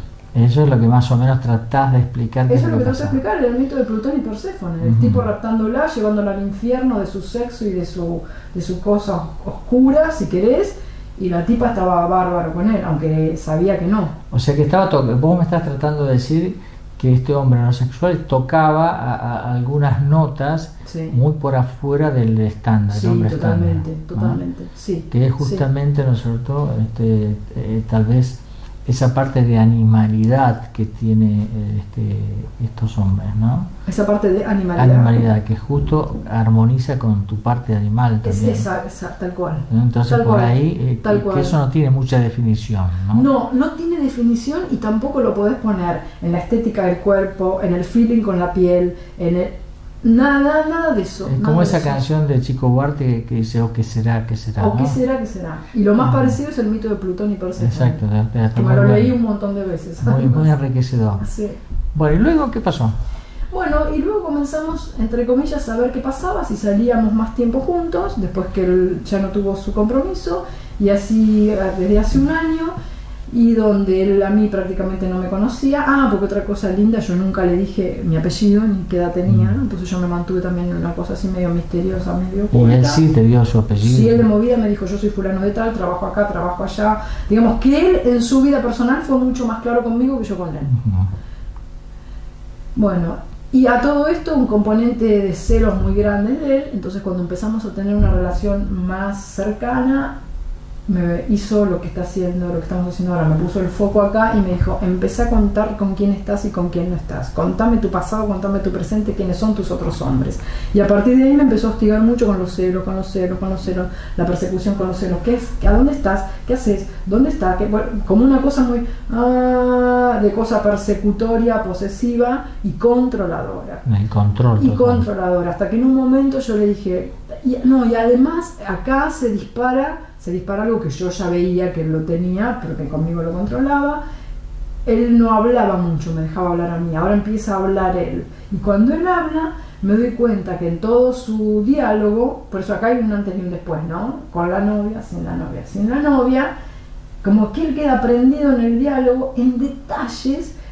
Eso es lo que más o menos tratás de explicar. Eso es lo que tratás de explicar, el mito de Plutón y Perséfone, el uh-huh. tipo raptándola, llevándola al infierno de su sexo y de su, de su cosa oscura, si querés, y la tipa estaba bárbaro con él, aunque sabía que no. O sea que estaba to- vos me estás tratando de decir que este hombre homosexual tocaba a, a algunas notas sí. muy por afuera del estándar, sí, el hombre totalmente, estándar, totalmente, ¿no? sí. Que es justamente, sí. ¿no es cierto?, este, eh, tal vez esa parte de animalidad que tiene este, estos hombres, ¿no? Esa parte de animalidad. Animalidad, que justo armoniza con tu parte animal también. Es esa, esa, tal cual. Entonces tal por cual, ahí, eh, que, que eso no tiene mucha definición, ¿no? No, no tiene definición y tampoco lo podés poner en la estética del cuerpo, en el feeling con la piel, en el... Nada, nada de eso. Es como esa canción de Chico Buarque que, que dice, o qué será, qué será. O ¿no? qué será, qué será. Y lo más uh-huh. parecido es el mito de Plutón y Perséfone. Exacto. De, de, que me lo leí un montón de veces. Muy, muy enriquecedor. Sí. Bueno, ¿y luego qué pasó? Bueno, y luego comenzamos, entre comillas, a ver qué pasaba, si salíamos más tiempo juntos, después que él ya no tuvo su compromiso, y así desde hace un año, y donde él a mí prácticamente no me conocía. Ah, porque otra cosa linda, yo nunca le dije mi apellido ni qué edad tenía, ¿no? Entonces yo me mantuve también en una cosa así medio misteriosa, medio oculta. Y él sí te dio su apellido. Sí, él de movida me dijo, yo soy fulano de tal, trabajo acá, trabajo allá. Digamos que él en su vida personal fue mucho más claro conmigo que yo con él. Uh-huh. Bueno, y a todo esto un componente de celos muy grande de él. Entonces cuando empezamos a tener una relación más cercana, me hizo lo que está haciendo, lo que estamos haciendo ahora, me puso el foco acá y me dijo, empecé a contar con quién estás y con quién no estás, contame tu pasado, contame tu presente, quiénes son tus otros hombres. Y a partir de ahí me empezó a hostigar mucho con los celos, con los celos, con los celos, la persecución con los celos, ¿qué es? ¿A dónde estás? ¿Qué haces? ¿Dónde estás? ¿Qué? Bueno, como una cosa muy ah, de cosa persecutoria, posesiva y controladora. El control. Y total. Controladora, hasta que en un momento yo le dije, y, no, y además acá se dispara se dispara algo que yo ya veía que él lo tenía, pero que conmigo lo controlaba. Él no hablaba mucho, me dejaba hablar a mí, ahora empieza a hablar él. Y cuando él habla, me doy cuenta que en todo su diálogo, por eso acá hay un antes y un después, ¿no? Con la novia, sin la novia, sin la novia, como que él queda prendido en el diálogo, en detalles,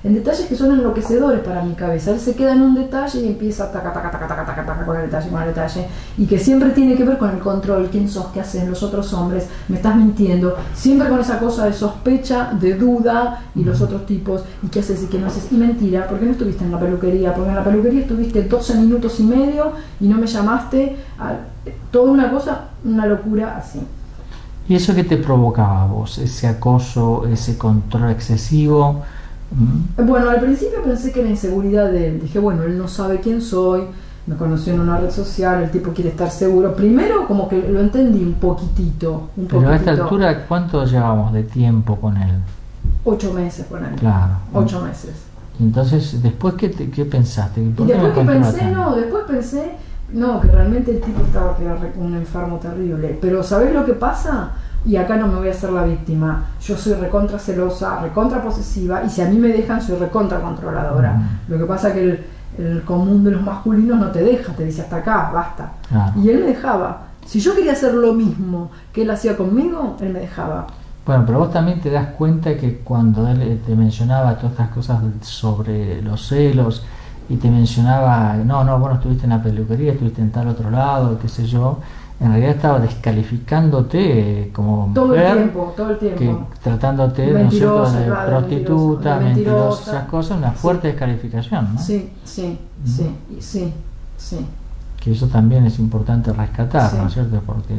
en detalles que son enloquecedores para mi cabeza. Él se queda en un detalle y empieza taca, taca, taca, taca, taca, taca, con el detalle, con el detalle, y que siempre tiene que ver con el control, quién sos, qué haces, los otros hombres, me estás mintiendo, siempre con esa cosa de sospecha, de duda, y los otros tipos, y qué haces y qué no haces, y mentira, ¿por qué no estuviste en la peluquería? Porque en la peluquería estuviste doce minutos y medio y no me llamaste, a, toda una cosa, una locura así. ¿Y eso qué te provocaba a vos? ¿Ese acoso, ese control excesivo? ¿Mm? Bueno, al principio pensé que la inseguridad de él. Dije, bueno, él no sabe quién soy, me conoció en una red social, el tipo quiere estar seguro. Primero como que lo entendí un poquitito. Un Pero poquitito. a esta altura, ¿cuánto llevamos de tiempo con él? Ocho meses con él. Claro. Ocho meses. Entonces, ¿después qué, te, qué pensaste? Y después que pensé, no, después pensé... No, que realmente el tipo estaba que era un enfermo terrible. Pero ¿sabés lo que pasa? Y acá no me voy a hacer la víctima. Yo soy recontra celosa, recontra posesiva, y si a mí me dejan, soy recontra controladora. Uh-huh. Lo que pasa es que el, el común de los masculinos no te deja, te dice hasta acá, basta. Uh-huh. Y él me dejaba. Si yo quería hacer lo mismo que él hacía conmigo, él me dejaba. Bueno, pero vos también te das cuenta que cuando él te mencionaba todas estas cosas sobre los celos, y te mencionaba, no, no, vos no estuviste en la peluquería, estuviste en tal otro lado, qué sé yo, en realidad estaba descalificándote como mujer, todo el tiempo, todo el tiempo, que, tratándote, ¿no es cierto?, de claro, prostituta, mentirosa, mentirosa, esas cosas, una fuerte sí. descalificación, ¿no? Sí, sí, ¿Mm? sí, sí, sí. Que eso también es importante rescatar, sí. ¿no es cierto?, porque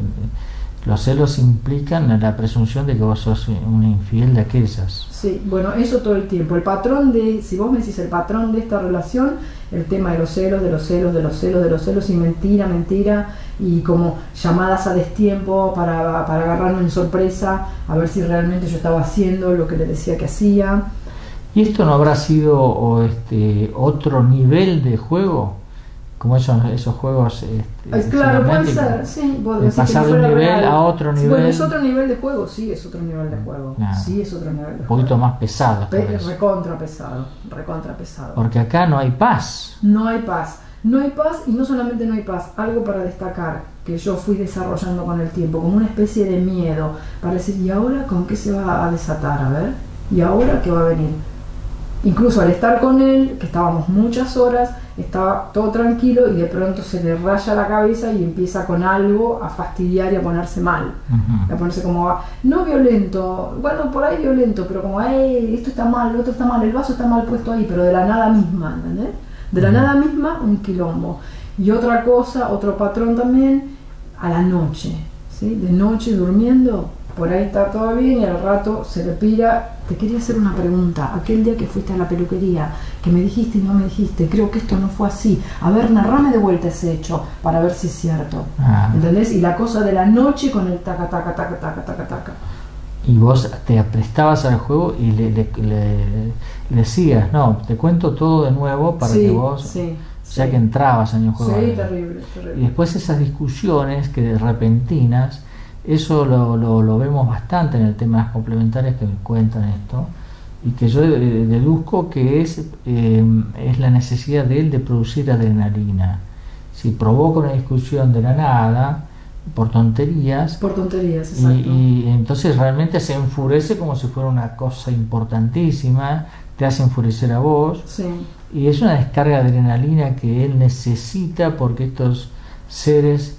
los celos implican la presunción de que vos sos una infiel de aquellas. Sí, bueno, eso todo el tiempo. El patrón de, si vos me decís el patrón de esta relación, el tema de los celos, de los celos, de los celos, de los celos, y mentira, mentira, y como llamadas a destiempo para, para agarrarme en sorpresa, a ver si realmente yo estaba haciendo lo que le decía que hacía. ¿Y esto no habrá sido o este, otro nivel de juego? Como esos, esos juegos este, claro, puede ser, sí, de pasar de un nivel real. a otro nivel. Bueno, es otro nivel de juego, sí, es otro nivel de juego. Claro. Sí, es otro nivel de juego. Un poquito más pesado. Pe recontra pesado, recontra pesado. Porque acá no hay paz. No hay paz. No hay paz, y no solamente no hay paz, algo para destacar que yo fui desarrollando con el tiempo, como una especie de miedo, para decir, ¿y ahora con qué se va a desatar? A ver, ¿y ahora qué va a venir? Incluso al estar con él, que estábamos muchas horas, estaba todo tranquilo y de pronto se le raya la cabeza y empieza con algo a fastidiar y a ponerse mal. Uh-huh. A ponerse como, no violento, bueno, por ahí violento, pero como, hey, esto está mal, lo otro está mal, el vaso está mal puesto ahí, pero de la nada misma, ¿entendés? De la uh-huh. nada misma, un quilombo. Y otra cosa, otro patrón también, a la noche, ¿sí? De noche durmiendo, por ahí está todo bien y al rato se le pira. Te quería hacer una pregunta. Aquel día que fuiste a la peluquería, que me dijiste y no me dijiste, creo que esto no fue así. A ver, narrame de vuelta ese hecho para ver si es cierto. Ah. ¿Entendés? Y la cosa de la noche con el taca, taca, taca, taca, taca, taca. Y vos te prestabas al juego y le, le, le, le decías, no, te cuento todo de nuevo para sí, que vos, sí, ya sí. que entrabas en el juego. Sí, terrible, terrible. Y después esas discusiones que repentinas, eso lo, lo, lo vemos bastante en el tema de las complementarias que me cuentan esto, y que yo deduzco que es, eh, es la necesidad de él de producir adrenalina. Si provoca una discusión de la nada, por tonterías, por tonterías, exacto. Y, y entonces realmente se enfurece como si fuera una cosa importantísima, te hace enfurecer a vos, sí. Y es una descarga de adrenalina que él necesita, porque estos seres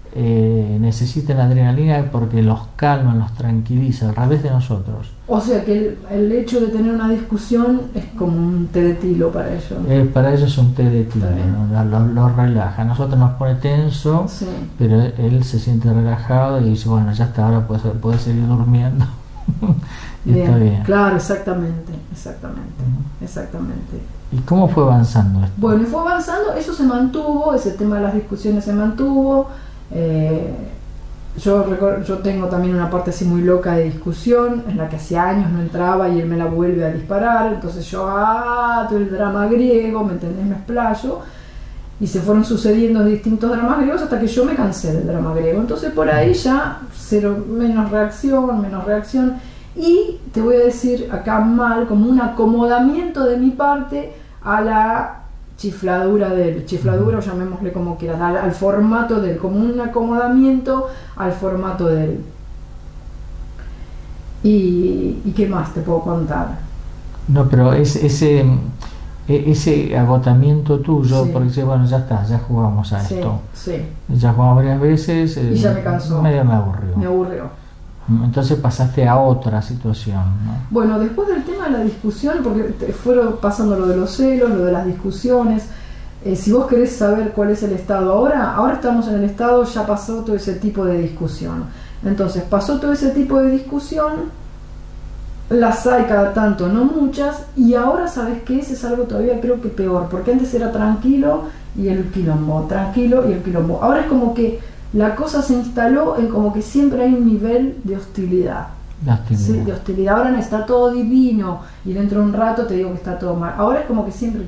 Eh, necesitan adrenalina porque los calman, los tranquiliza, al revés de nosotros. O sea que el, el hecho de tener una discusión es como un té de tilo para ellos. Eh, para ellos es un té de tilo, ¿no? lo, lo relaja. A nosotros nos pone tenso, sí. Pero él se siente relajado y dice, bueno, ya está, ahora puedes, puedes seguir durmiendo. Y bien, está bien. Claro, exactamente, exactamente, uh-huh. exactamente. ¿Y cómo fue avanzando esto? Bueno, y fue avanzando, eso se mantuvo, ese tema de las discusiones se mantuvo. Eh, yo, yo tengo también una parte así muy loca de discusión en la que hacía años no entraba y él me la vuelve a disparar, entonces yo, ah, todo el drama griego, ¿me entendés? Me explayo, y se fueron sucediendo distintos dramas griegos hasta que yo me cansé del drama griego, entonces por ahí ya cero, menos reacción, menos reacción, y te voy a decir acá mal, como un acomodamiento de mi parte a la chifladura de él, chifladura o llamémosle como quieras, al, al formato de él, como un acomodamiento al formato de él. Y, ¿y qué más te puedo contar? No, pero es, ese, ese agotamiento tuyo, Sí. porque dices, bueno, ya está, ya jugamos a Sí, esto. sí, Ya jugamos varias veces. y ya me cansó. Medio me aburrió. Me aburrió. Entonces pasaste a otra situación, ¿no? Bueno, después del tema de la discusión, porque te fueron pasando lo de los celos, lo de las discusiones. Eh, si vos querés saber cuál es el estado ahora, ahora estamos en el estado, ya pasó todo ese tipo de discusión. Entonces, pasó todo ese tipo de discusión, las hay cada tanto, no muchas, y ahora, ¿sabes qué? Ese es algo todavía creo que peor, porque antes era tranquilo y el quilombo, tranquilo y el quilombo. Ahora es como que la cosa se instaló en como que siempre hay un nivel de hostilidad. La hostilidad. Sí, de hostilidad. Ahora no está todo divino y dentro de un rato te digo que está todo mal. Ahora es como que siempre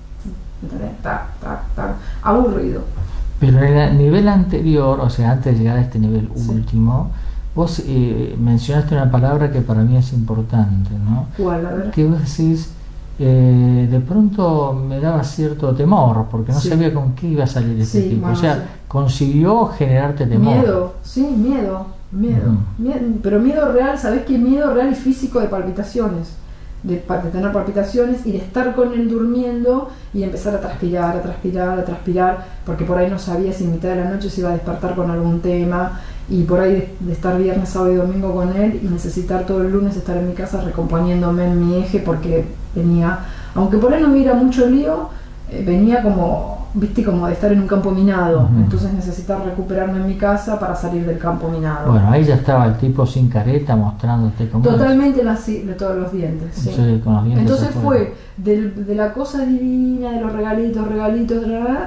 tac, tac, tac, aburrido. Pero en el nivel anterior, o sea, antes de llegar a este nivel Sí. último, vos eh, mencionaste una palabra que para mí es importante, ¿no? ¿Cuál? A ver. Que vos decís, eh, de pronto me daba cierto temor, porque no Sí. sabía con qué iba a salir este Sí, tipo. bueno, O sea, sí. consiguió generarte temor. Miedo, sí, miedo, miedo, Ujú. miedo, pero miedo real, ¿sabés qué? Miedo real y físico de palpitaciones, de, pa- de tener palpitaciones y de estar con él durmiendo y empezar a transpirar, a transpirar, a transpirar, porque por ahí no sabía si en mitad de la noche se iba a despertar con algún tema, y por ahí de, de estar viernes, sábado y domingo con él y necesitar todo el lunes estar en mi casa recomponiéndome en mi eje, porque venía, aunque por ahí no hubiera mucho lío, eh, venía como, viste, como de estar en un campo minado. Ujú. Entonces necesitaba recuperarme en mi casa para salir del campo minado. Bueno, ahí ya estaba el tipo sin careta mostrándote cómo es. Totalmente la, de todos los dientes. Sí. Sí, con los dientes Entonces afuera. fue del- de la cosa divina, de los regalitos, regalitos, bla, bla, bla,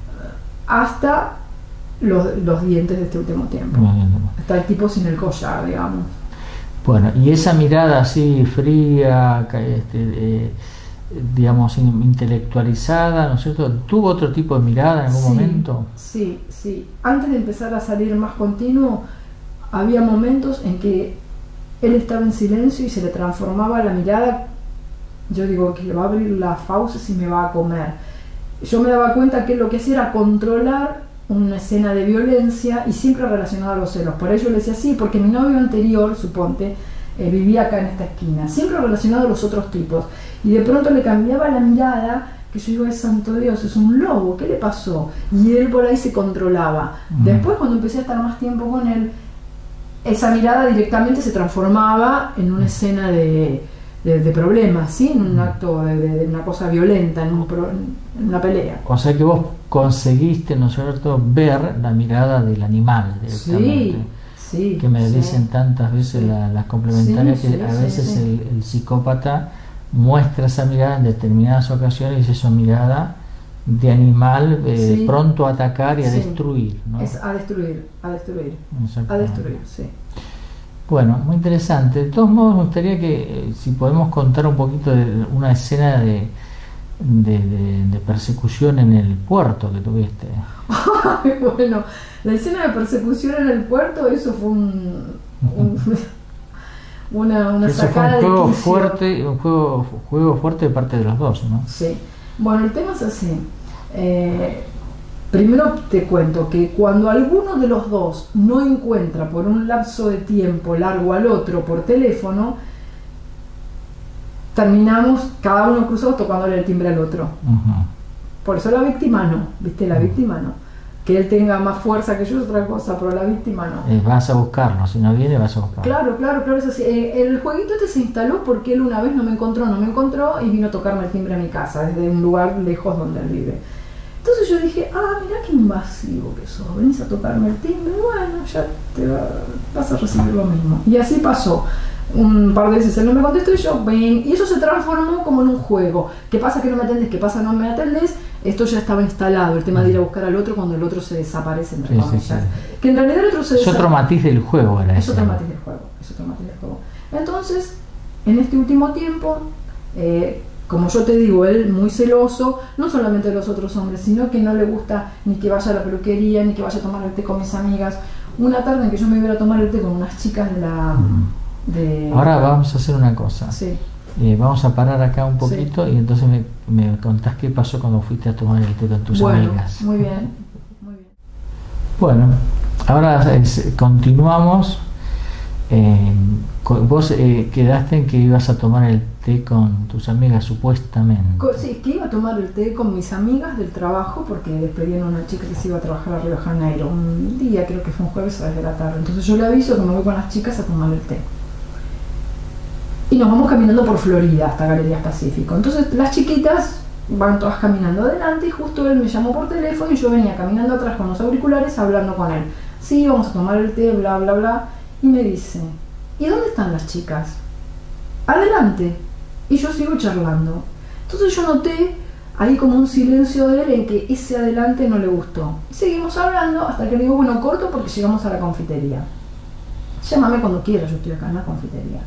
hasta los, los dientes de este último tiempo. Muy bien. Hasta el tipo sin el collar, digamos. Bueno, y esa mirada así fría, ca- este, eh, digamos, in- intelectualizada, ¿no es cierto? ¿Tuvo otro tipo de mirada en algún Sí, momento? Sí, sí. Antes de empezar a salir más continuo, había momentos en que él estaba en silencio y se le transformaba la mirada. Yo digo que le va a abrir las fauces y me va a comer. Yo me daba cuenta que lo que hacía era controlar una escena de violencia y siempre relacionado a los celos. Por ello le decía sí, porque mi novio anterior, suponte, eh, vivía acá en esta esquina, siempre relacionado a los otros tipos. Y de pronto le cambiaba la mirada, que yo digo, ay santo Dios, es un lobo, ¿qué le pasó? Y él por ahí se controlaba. Mm. Después, cuando empecé a estar más tiempo con él, esa mirada directamente se transformaba en una escena de, de, de problemas, ¿sí? En un acto de, de- de una cosa violenta, en, un pro- en una pelea. O sea que vos conseguiste, ¿no es cierto?, ver la mirada del animal directamente. Sí, sí. Que me sí. dicen tantas veces Sí. la- las complementarias, Sí, que sí, a sí, veces sí. El, el psicópata muestra esa mirada en determinadas ocasiones, y es esa mirada de animal eh, Sí. pronto a atacar y a Sí. destruir, ¿no? Es a destruir, a destruir, a Exactamente. destruir, sí. Bueno, muy interesante. De todos modos, me gustaría que eh, si podemos contar un poquito de una escena de, de, de- de persecución en el puerto que tuviste. Bueno, la escena de persecución en el puerto, eso fue un, un- una, una Eso fue sacada un de juego quicio. fuerte, un juego, juego fuerte de parte de los dos, ¿no? Sí. Bueno, el tema es así. Eh, primero te cuento que cuando alguno de los dos no encuentra por un lapso de tiempo largo al otro por teléfono, terminamos cada uno cruzado tocándole el timbre al otro. Ujú. Por eso la víctima no, ¿viste? La víctima no. Que él tenga más fuerza que yo es otra cosa, pero la víctima no. Eh, vas a buscarlo, si no viene vas a buscarlo. Claro, claro, claro, es así. Eh, el jueguito este se instaló porque él una vez no me encontró, no me encontró y vino a tocarme el timbre a mi casa, desde un lugar lejos donde él vive. Entonces yo dije, ah, mirá qué invasivo que sos, venís a tocarme el timbre, bueno, ya te va- vas a recibir lo mismo. Y así pasó. Un par de veces él no me contestó y yo, ven, y eso se transformó como en un juego. ¿Qué pasa que no me atendés? ¿Qué pasa no me atendés? Esto ya estaba instalado, el tema de ir a buscar al otro cuando el otro se desaparece, entre Sí, sí, comillas. sí. Que en realidad el otro se Es otro desaparece. matiz del juego, era Es ese. otro matiz del juego, es otro matiz del juego. Entonces, en este último tiempo, eh, como yo te digo, él muy celoso, no solamente de los otros hombres, sino que no le gusta ni que vaya a la peluquería, ni que vaya a tomar el té con mis amigas. Una tarde en que yo me iba a tomar el té con unas chicas de la... De... Ahora vamos a hacer una cosa. Sí, Eh, vamos a parar acá un Sí. poquito y entonces me, me contás qué pasó cuando fuiste a tomar el té con tus bueno, amigas. muy bien, muy bien. Bueno, ahora es- continuamos. Eh, Vos eh, quedaste en que ibas a tomar el té con tus amigas, supuestamente. Sí, que iba a tomar el té con mis amigas del trabajo porque despedían a una chica que se iba a trabajar a Río de Janeiro un día, creo que fue un jueves a las de la tarde. Entonces yo le aviso que me voy con las chicas a tomar el té. Y nos vamos caminando por Florida hasta Galerías Pacífico. Entonces las chiquitas van todas caminando adelante y justo él me llamó por teléfono y yo venía caminando atrás con los auriculares hablando con él. Sí, vamos a tomar el té, bla, bla, bla. Y me dice, ¿y dónde están las chicas? Adelante. Y yo sigo charlando. Entonces yo noté ahí como un silencio de él en que ese adelante no le gustó. Seguimos hablando hasta que le digo, bueno, corto porque llegamos a la confitería. Llámame cuando quieras, yo estoy acá en la confitería.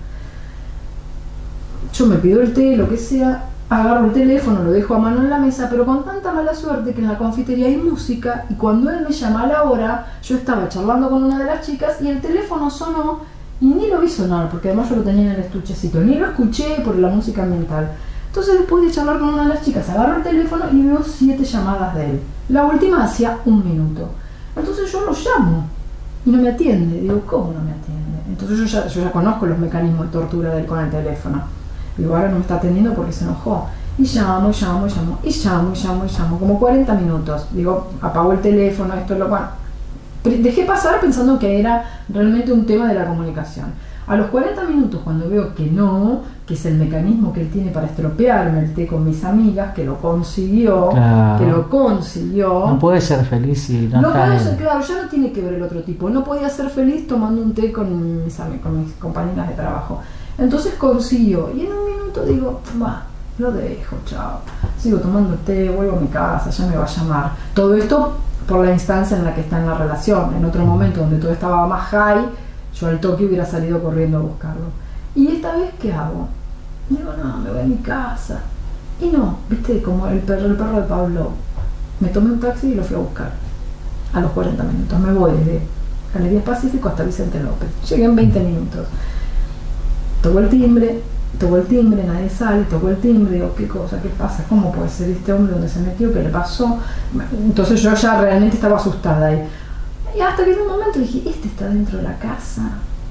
Yo me pido el té, lo que sea, agarro el teléfono, lo dejo a mano en la mesa, pero con tanta mala suerte que en la confitería hay música y cuando él me llama a la hora, yo estaba charlando con una de las chicas y el teléfono sonó y ni lo vi sonar, porque además yo lo tenía en el estuchecito, ni lo escuché por la música ambiental. Entonces después de charlar con una de las chicas, agarro el teléfono y veo siete llamadas de él. La última hacía un minuto. Entonces yo lo llamo y no me atiende. Digo, ¿cómo no me atiende? Entonces yo ya, yo ya conozco los mecanismos de tortura de él con el teléfono. Digo, ahora no me está atendiendo porque se enojó. Y llamo, y llamo, y llamo, y llamo, y llamo, y llamo, como cuarenta minutos. Digo, apago el teléfono, esto es lo bueno. Dejé pasar pensando que era realmente un tema de la comunicación. A los cuarenta minutos, cuando veo que no, que es el mecanismo que él tiene para estropearme el té con mis amigas, que lo consiguió, claro. que lo consiguió. No puede ser feliz si no, no está puede él. ser, claro, ya no tiene que ver el otro tipo. No podía ser feliz tomando un té con mis, con mis compañeras de trabajo. Entonces consiguió. Y en un minuto digo, va, lo dejo, chao. Sigo tomando té, vuelvo a mi casa, ya me va a llamar. Todo esto por la instancia en la que está en la relación. En otro momento donde todo estaba más high, yo al toque hubiera salido corriendo a buscarlo. ¿Y esta vez qué hago? Digo, no, me voy a mi casa. Y no, viste, como el perro, el perro de Pablo. Me tomé un taxi y lo fui a buscar. A los cuarenta minutos. Me voy desde Galerías Pacífico hasta Vicente López. Llegué en veinte minutos. Tocó el timbre, tocó el timbre, nadie sale, tocó el timbre, digo, ¿qué cosa? ¿Qué pasa? ¿Cómo puede ser este hombre donde se metió? ¿Qué le pasó? Entonces yo ya realmente estaba asustada ahí. Y hasta que en un momento dije, este está dentro de la casa,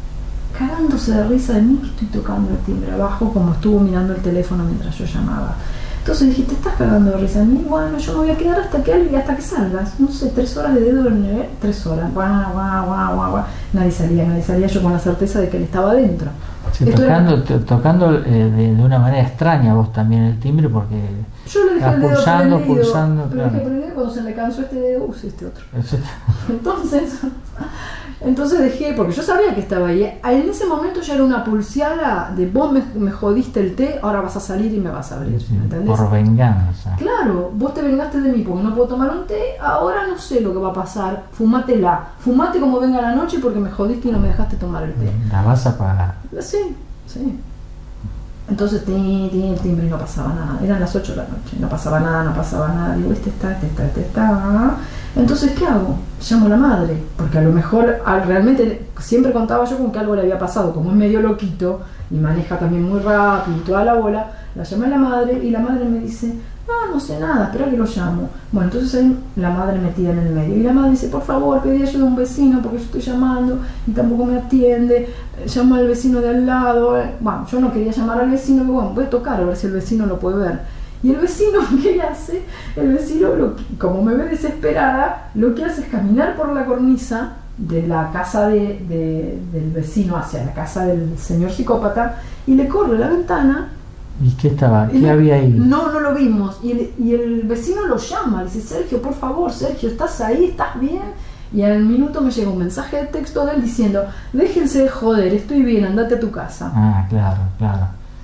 cagándose de risa de mí que estoy tocando el timbre abajo, como estuvo mirando el teléfono mientras yo llamaba. Entonces dije, ¿te estás cagando de risa de mí? Bueno, yo me voy a quedar hasta que, hasta que salgas. No sé, tres horas de dedo en el... Tres horas. Guau, guau, guau, guau, guau. Nadie salía, nadie salía, yo con la certeza de que él estaba dentro. Sí, tocando era... tocando eh, de, de una manera extraña vos también el timbre porque yo le dejé el dedo pulsando, prendido, pulsando, pero claro. dejé prendido cuando se le cansó este dedo, uy, este otro. Entonces, entonces dejé, porque yo sabía que estaba ahí. En ese momento ya era una pulseada de vos me, me jodiste el té, ahora vas a salir y me vas a abrir. Sí, ¿entendés? Por venganza. Claro, vos te vengaste de mí porque no puedo tomar un té, ahora no sé lo que va a pasar. Fumátela, fumate como venga la noche porque me jodiste y no me dejaste tomar el té. La vas a pagar. Sí, sí. Entonces tenía el timbre y no pasaba nada. Eran las ocho de la noche, no pasaba nada, no pasaba nada. Digo, este está, este está, este está. Entonces, ¿qué hago? Llamo a la madre, porque a lo mejor realmente siempre contaba yo con que algo le había pasado. Como es medio loquito y maneja también muy rápido y toda la bola, la llamé a la madre y la madre me dice, no, no sé nada, espera que lo llamo. Bueno, entonces hay la madre metida en el medio y la madre dice, por favor, pedí ayuda a un vecino porque yo estoy llamando y tampoco me atiende, llama al vecino de al lado. Bueno, yo no quería llamar al vecino, pero bueno, voy a tocar a ver si el vecino lo puede ver. Y el vecino, ¿qué hace? El vecino, lo que, como me ve desesperada, lo que hace es caminar por la cornisa de la casa de, de, del vecino hacia la casa del señor psicópata y le corre la ventana. ¿Y qué estaba? ¿Qué le, había ahí? No, no lo vimos. Y el, y el vecino lo llama, le dice, Sergio, por favor, Sergio, ¿estás ahí? ¿Estás bien? Y al minuto me llega un mensaje de texto de él diciendo, déjense de joder, estoy bien, andate a tu casa. Ah, claro, claro.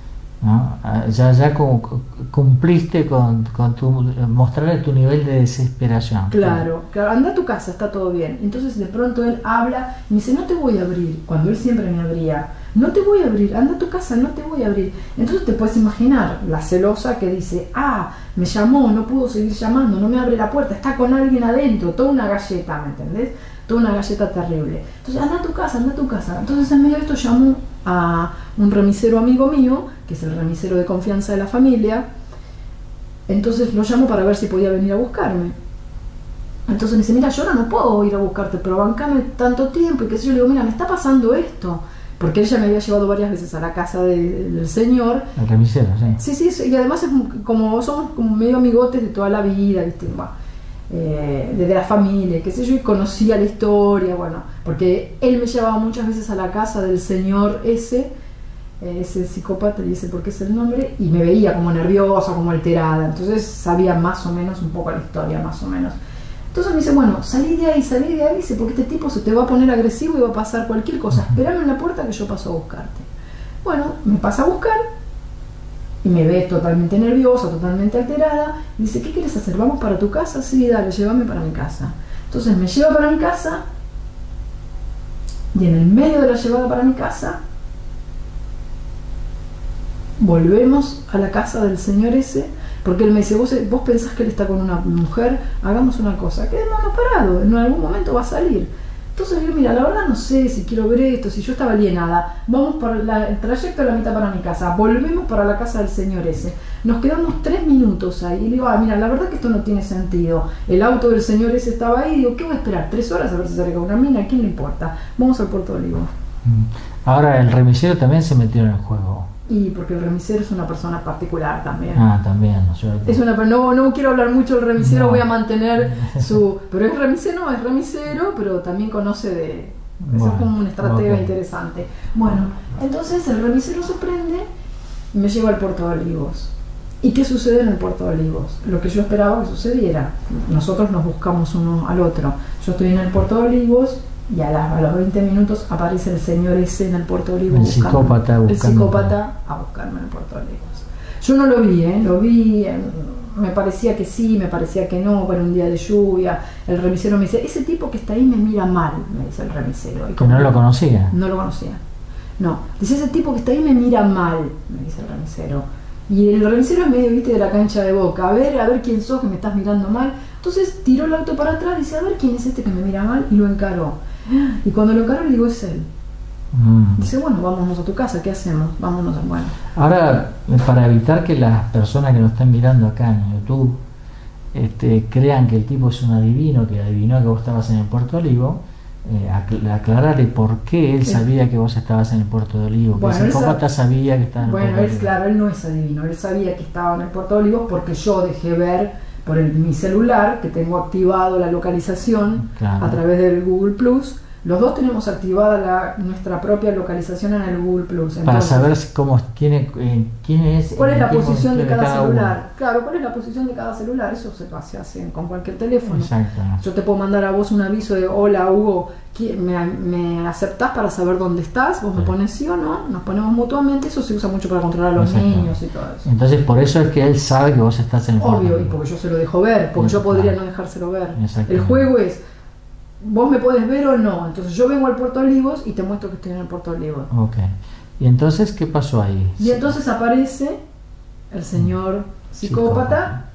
¿No? Ya, ya como cumpliste con, con tu, mostrarle tu nivel de desesperación. Claro, claro, anda a tu casa, está todo bien. Entonces de pronto él habla y me dice, no te voy a abrir, cuando él siempre me abría, no te voy a abrir, anda a tu casa, no te voy a abrir. Entonces te puedes imaginar la celosa que dice, ah, me llamó, no pudo seguir llamando, no me abre la puerta, está con alguien adentro, toda una galleta, ¿me entendés? Toda una galleta terrible. Entonces anda a tu casa, anda a tu casa. Entonces en medio de esto llamó a un remisero amigo mío, que es el remisero de confianza de la familia. Entonces lo llamo para ver si podía venir a buscarme. Entonces me dice, mira, yo ahora no puedo ir a buscarte, pero bancame tanto tiempo y qué sé yo. Le digo, mira, me está pasando esto, porque él ya me había llevado varias veces a la casa de, del señor. El remisero, sí. Sí, sí, y además es como somos como medio amigotes de toda la vida, ¿viste? Bueno, eh, desde la familia, qué sé yo, y conocía la historia, bueno, porque él me llevaba muchas veces a la casa del señor ese, eh, ese psicópata, y ese porque es el nombre, y me veía como nerviosa, como alterada, entonces sabía más o menos un poco la historia, más o menos. Entonces me dice, bueno, salí de ahí, salí de ahí, dice, porque este tipo se te va a poner agresivo y va a pasar cualquier cosa, esperame en la puerta que yo paso a buscarte. Bueno, me pasa a buscar, y me ve totalmente nerviosa, totalmente alterada, y dice, ¿qué quieres hacer? ¿Vamos para tu casa? Sí, dale, llévame para mi casa. Entonces me lleva para mi casa, y en el medio de la llevada para mi casa, volvemos a la casa del señor ese, porque él me dice, vos, vos pensás que él está con una mujer, hagamos una cosa, quedémonos parados, en algún momento va a salir. Entonces yo, mira, la verdad no sé si quiero ver esto, si yo estaba alienada, vamos por la, el trayecto de la mitad para mi casa, volvemos para la casa del señor ese, nos quedamos tres minutos ahí, y le digo, ah, mira, la verdad que esto no tiene sentido, el auto del señor ese estaba ahí, digo, ¿qué voy a esperar? ¿Tres horas a ver si sale con una mina? ¿A quién le importa? Vamos al Puerto de Olivos. Ahora el remisero también se metió en el juego. Y porque el remisero es una persona particular también. Ah, también, ¿no es cierto? Es una, no, no quiero hablar mucho del remisero, no. Voy a mantener su... Pero es remisero, es remisero, pero también conoce de... Bueno, es como una estratega okay. interesante. Bueno, entonces el remisero se prende y me lleva al Puerto de Olivos. ¿Y qué sucede en el Puerto de Olivos? Lo que yo esperaba que sucediera. Nosotros nos buscamos uno al otro. Yo estoy en el Puerto de Olivos, y a, la, a los veinte minutos aparece el señor ese en el Puerto de Olivos. El psicópata buscando. El psicópata a buscarme en el Puerto de Olivos. Yo no lo vi, ¿eh? Lo vi, eh, me parecía que sí, me parecía que no, para un día de lluvia. El remisero me dice, ese tipo que está ahí me mira mal, me dice el remisero. ¿Que no lo conocía? No lo conocía. No, dice, ese tipo que está ahí me mira mal, me dice el remisero. Y el remisero es medio, viste, de la cancha de Boca. A ver, a ver quién sos, que me estás mirando mal. Entonces tiró el auto para atrás, dice, a ver quién es este que me mira mal, y lo encaró. Y cuando lo encaró le digo, es él. Mm. Dice, bueno, vámonos a tu casa, ¿qué hacemos? Vámonos, bueno. Ahora, para evitar que las personas que nos estén mirando acá en YouTube este, crean que el tipo es un adivino, que adivinó que vos estabas en el Puerto de Olivo, eh, acl aclararle por qué él sabía que vos estabas en el Puerto de Olivo, bueno, que el psicópata sabía que estaba en el bueno, Puerto de Olivo. Bueno, claro, él no es adivino, él sabía que estaba en el Puerto de Olivos porque yo dejé ver por el, mi celular, que tengo activado la localización claro. a través del Google Plus. Los dos tenemos activada la, nuestra propia localización en el Google Plus. Entonces, para saber cómo, quién, es, quién es... ¿Cuál es la posición de cada, de cada celular? Uno. Claro, ¿cuál es la posición de cada celular? Eso se, se hace con cualquier teléfono. Exacto. Yo te puedo mandar a vos un aviso de, hola Hugo, ¿me, me aceptás para saber dónde estás? Vos sí. me pones sí o no, nos ponemos mutuamente. Eso se usa mucho para controlar a los exacto. niños y todo eso. Entonces por eso es que él sabe que vos estás en el Obvio, juego. Y porque yo se lo dejo ver, porque sí, yo podría claro. no dejárselo ver. El juego es... vos me podés ver o no, entonces yo vengo al Puerto de Olivos y te muestro que estoy en el Puerto de Olivos. Ok, y entonces ¿qué pasó ahí? Y entonces aparece el señor psicópata,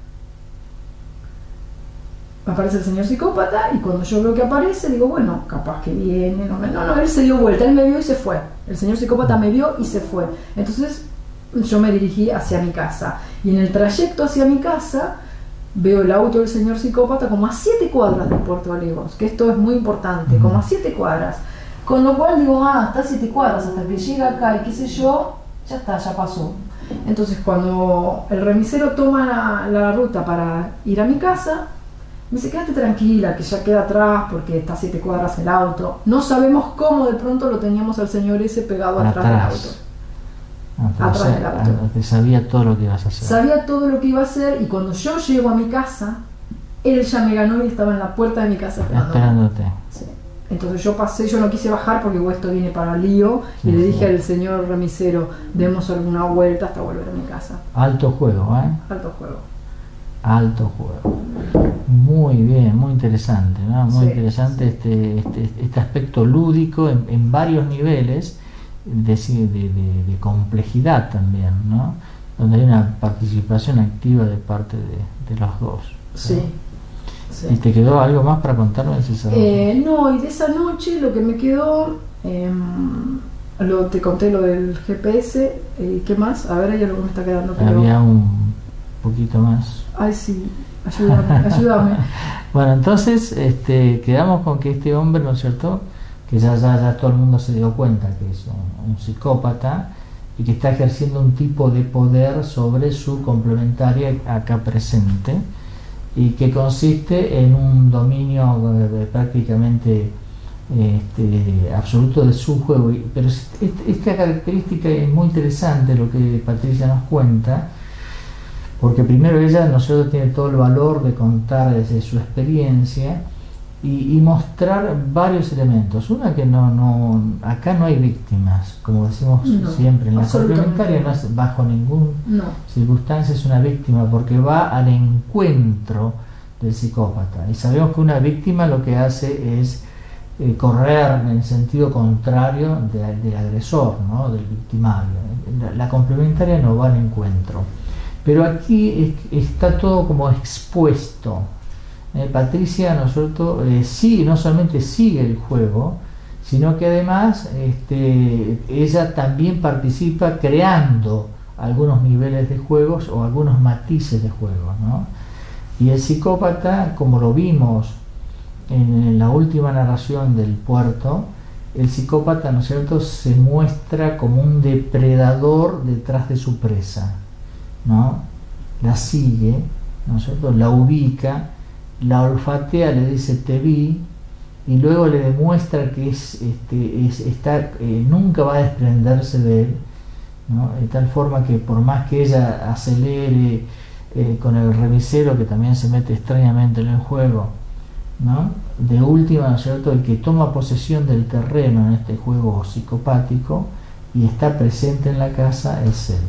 aparece el señor psicópata, y cuando yo veo que aparece digo, bueno, capaz que viene, no, no, no, él se dio vuelta, él me vio y se fue, el señor psicópata me vio y se fue, entonces yo me dirigí hacia mi casa, y en el trayecto hacia mi casa veo el auto del señor psicópata como a siete cuadras del Puerto de Olivos, que esto es muy importante, como a siete cuadras, con lo cual digo, ah, está a siete cuadras, hasta que llega acá y qué sé yo, ya está, ya pasó. Entonces cuando el remisero toma la, la ruta para ir a mi casa, me dice, quédate tranquila, que ya queda atrás porque está a siete cuadras el auto. No sabemos cómo de pronto lo teníamos al señor ese pegado atrás, atrás del auto. Ah, atrás del auto. Sabía todo lo que ibas a hacer. Sabía todo lo que iba a hacer, y cuando yo llego a mi casa, él ya me ganó y estaba en la puerta de mi casa esperándome. Esperándote. Sí. Entonces yo pasé, yo no quise bajar porque oh, esto viene para lío, sí, y le dije sí. al señor remisero, demos alguna vuelta hasta volver a mi casa. Alto juego, ¿eh? Alto juego. Alto juego. Muy bien, muy interesante, ¿no? Muy sí, interesante sí. Este, este, este aspecto lúdico en, en varios niveles. De, de, de, de complejidad también, ¿no? Donde hay una participación activa de parte de, de los dos. Sí, ¿no? sí. ¿Y te quedó algo más para contarme, César? Eh, no, y de esa noche lo que me quedó, eh, lo, te conté lo del G P S, eh, ¿qué más? A ver, hay algo que me está quedando. Pero... había un poquito más. Ay, sí, ayúdame, ayúdame. Bueno, entonces este, quedamos con que este hombre, ¿no es cierto?, que ya, ya, ya todo el mundo se dio cuenta que es un, un psicópata y que está ejerciendo un tipo de poder sobre su complementaria acá presente, y que consiste en un dominio eh, prácticamente este, absoluto de su juego. Pero esta característica es muy interesante, lo que Patricia nos cuenta, porque primero ella, nosotros tiene todo el valor de contar desde su experiencia y, y mostrar varios elementos. Una, que no, no, acá no hay víctimas, como decimos no, siempre, en la complementaria no es bajo ninguna no. circunstancia es una víctima, porque va al encuentro del psicópata, y sabemos que una víctima lo que hace es eh, correr en el sentido contrario de, del agresor, ¿no? Del victimario. La, la complementaria no va al encuentro, pero aquí es, está todo como expuesto. Eh, Patricia, ¿no es cierto?, eh, sí, no solamente sigue el juego, sino que además este, ella también participa creando algunos niveles de juegos o algunos matices de juegos, ¿no? Y el psicópata, como lo vimos en la última narración del puerto, el psicópata, ¿no es cierto?, se muestra como un depredador detrás de su presa, ¿no? La sigue, ¿no es cierto?, la ubica, la olfatea, le dice te vi, y luego le demuestra que es, este, es, está, eh, nunca va a desprenderse de él, ¿no? De tal forma que por más que ella acelere eh, con el remisero, que también se mete extrañamente en el juego, ¿no? De última, ¿no es cierto?, el que toma posesión del terreno en este juego psicopático y está presente en la casa es él.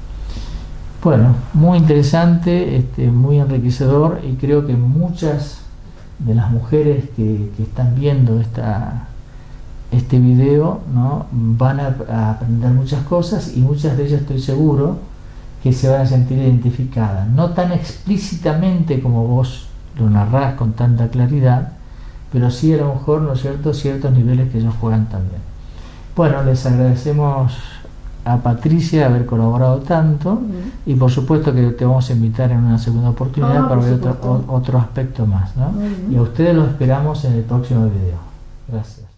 Bueno, muy interesante, este, muy enriquecedor, y creo que muchas de las mujeres que, que están viendo esta, este video, ¿no?, van a, a aprender muchas cosas, y muchas de ellas estoy seguro que se van a sentir identificadas, no tan explícitamente como vos lo narrás con tanta claridad, pero sí a lo mejor, ¿no es cierto?, ciertos niveles que ellos juegan también. Bueno, les agradecemos a Patricia haber colaborado tanto, uh-huh. y por supuesto que te vamos a invitar en una segunda oportunidad ah, para ver otro, otro aspecto más, ¿no? Uh-huh. Y a ustedes los esperamos en el próximo video. Gracias.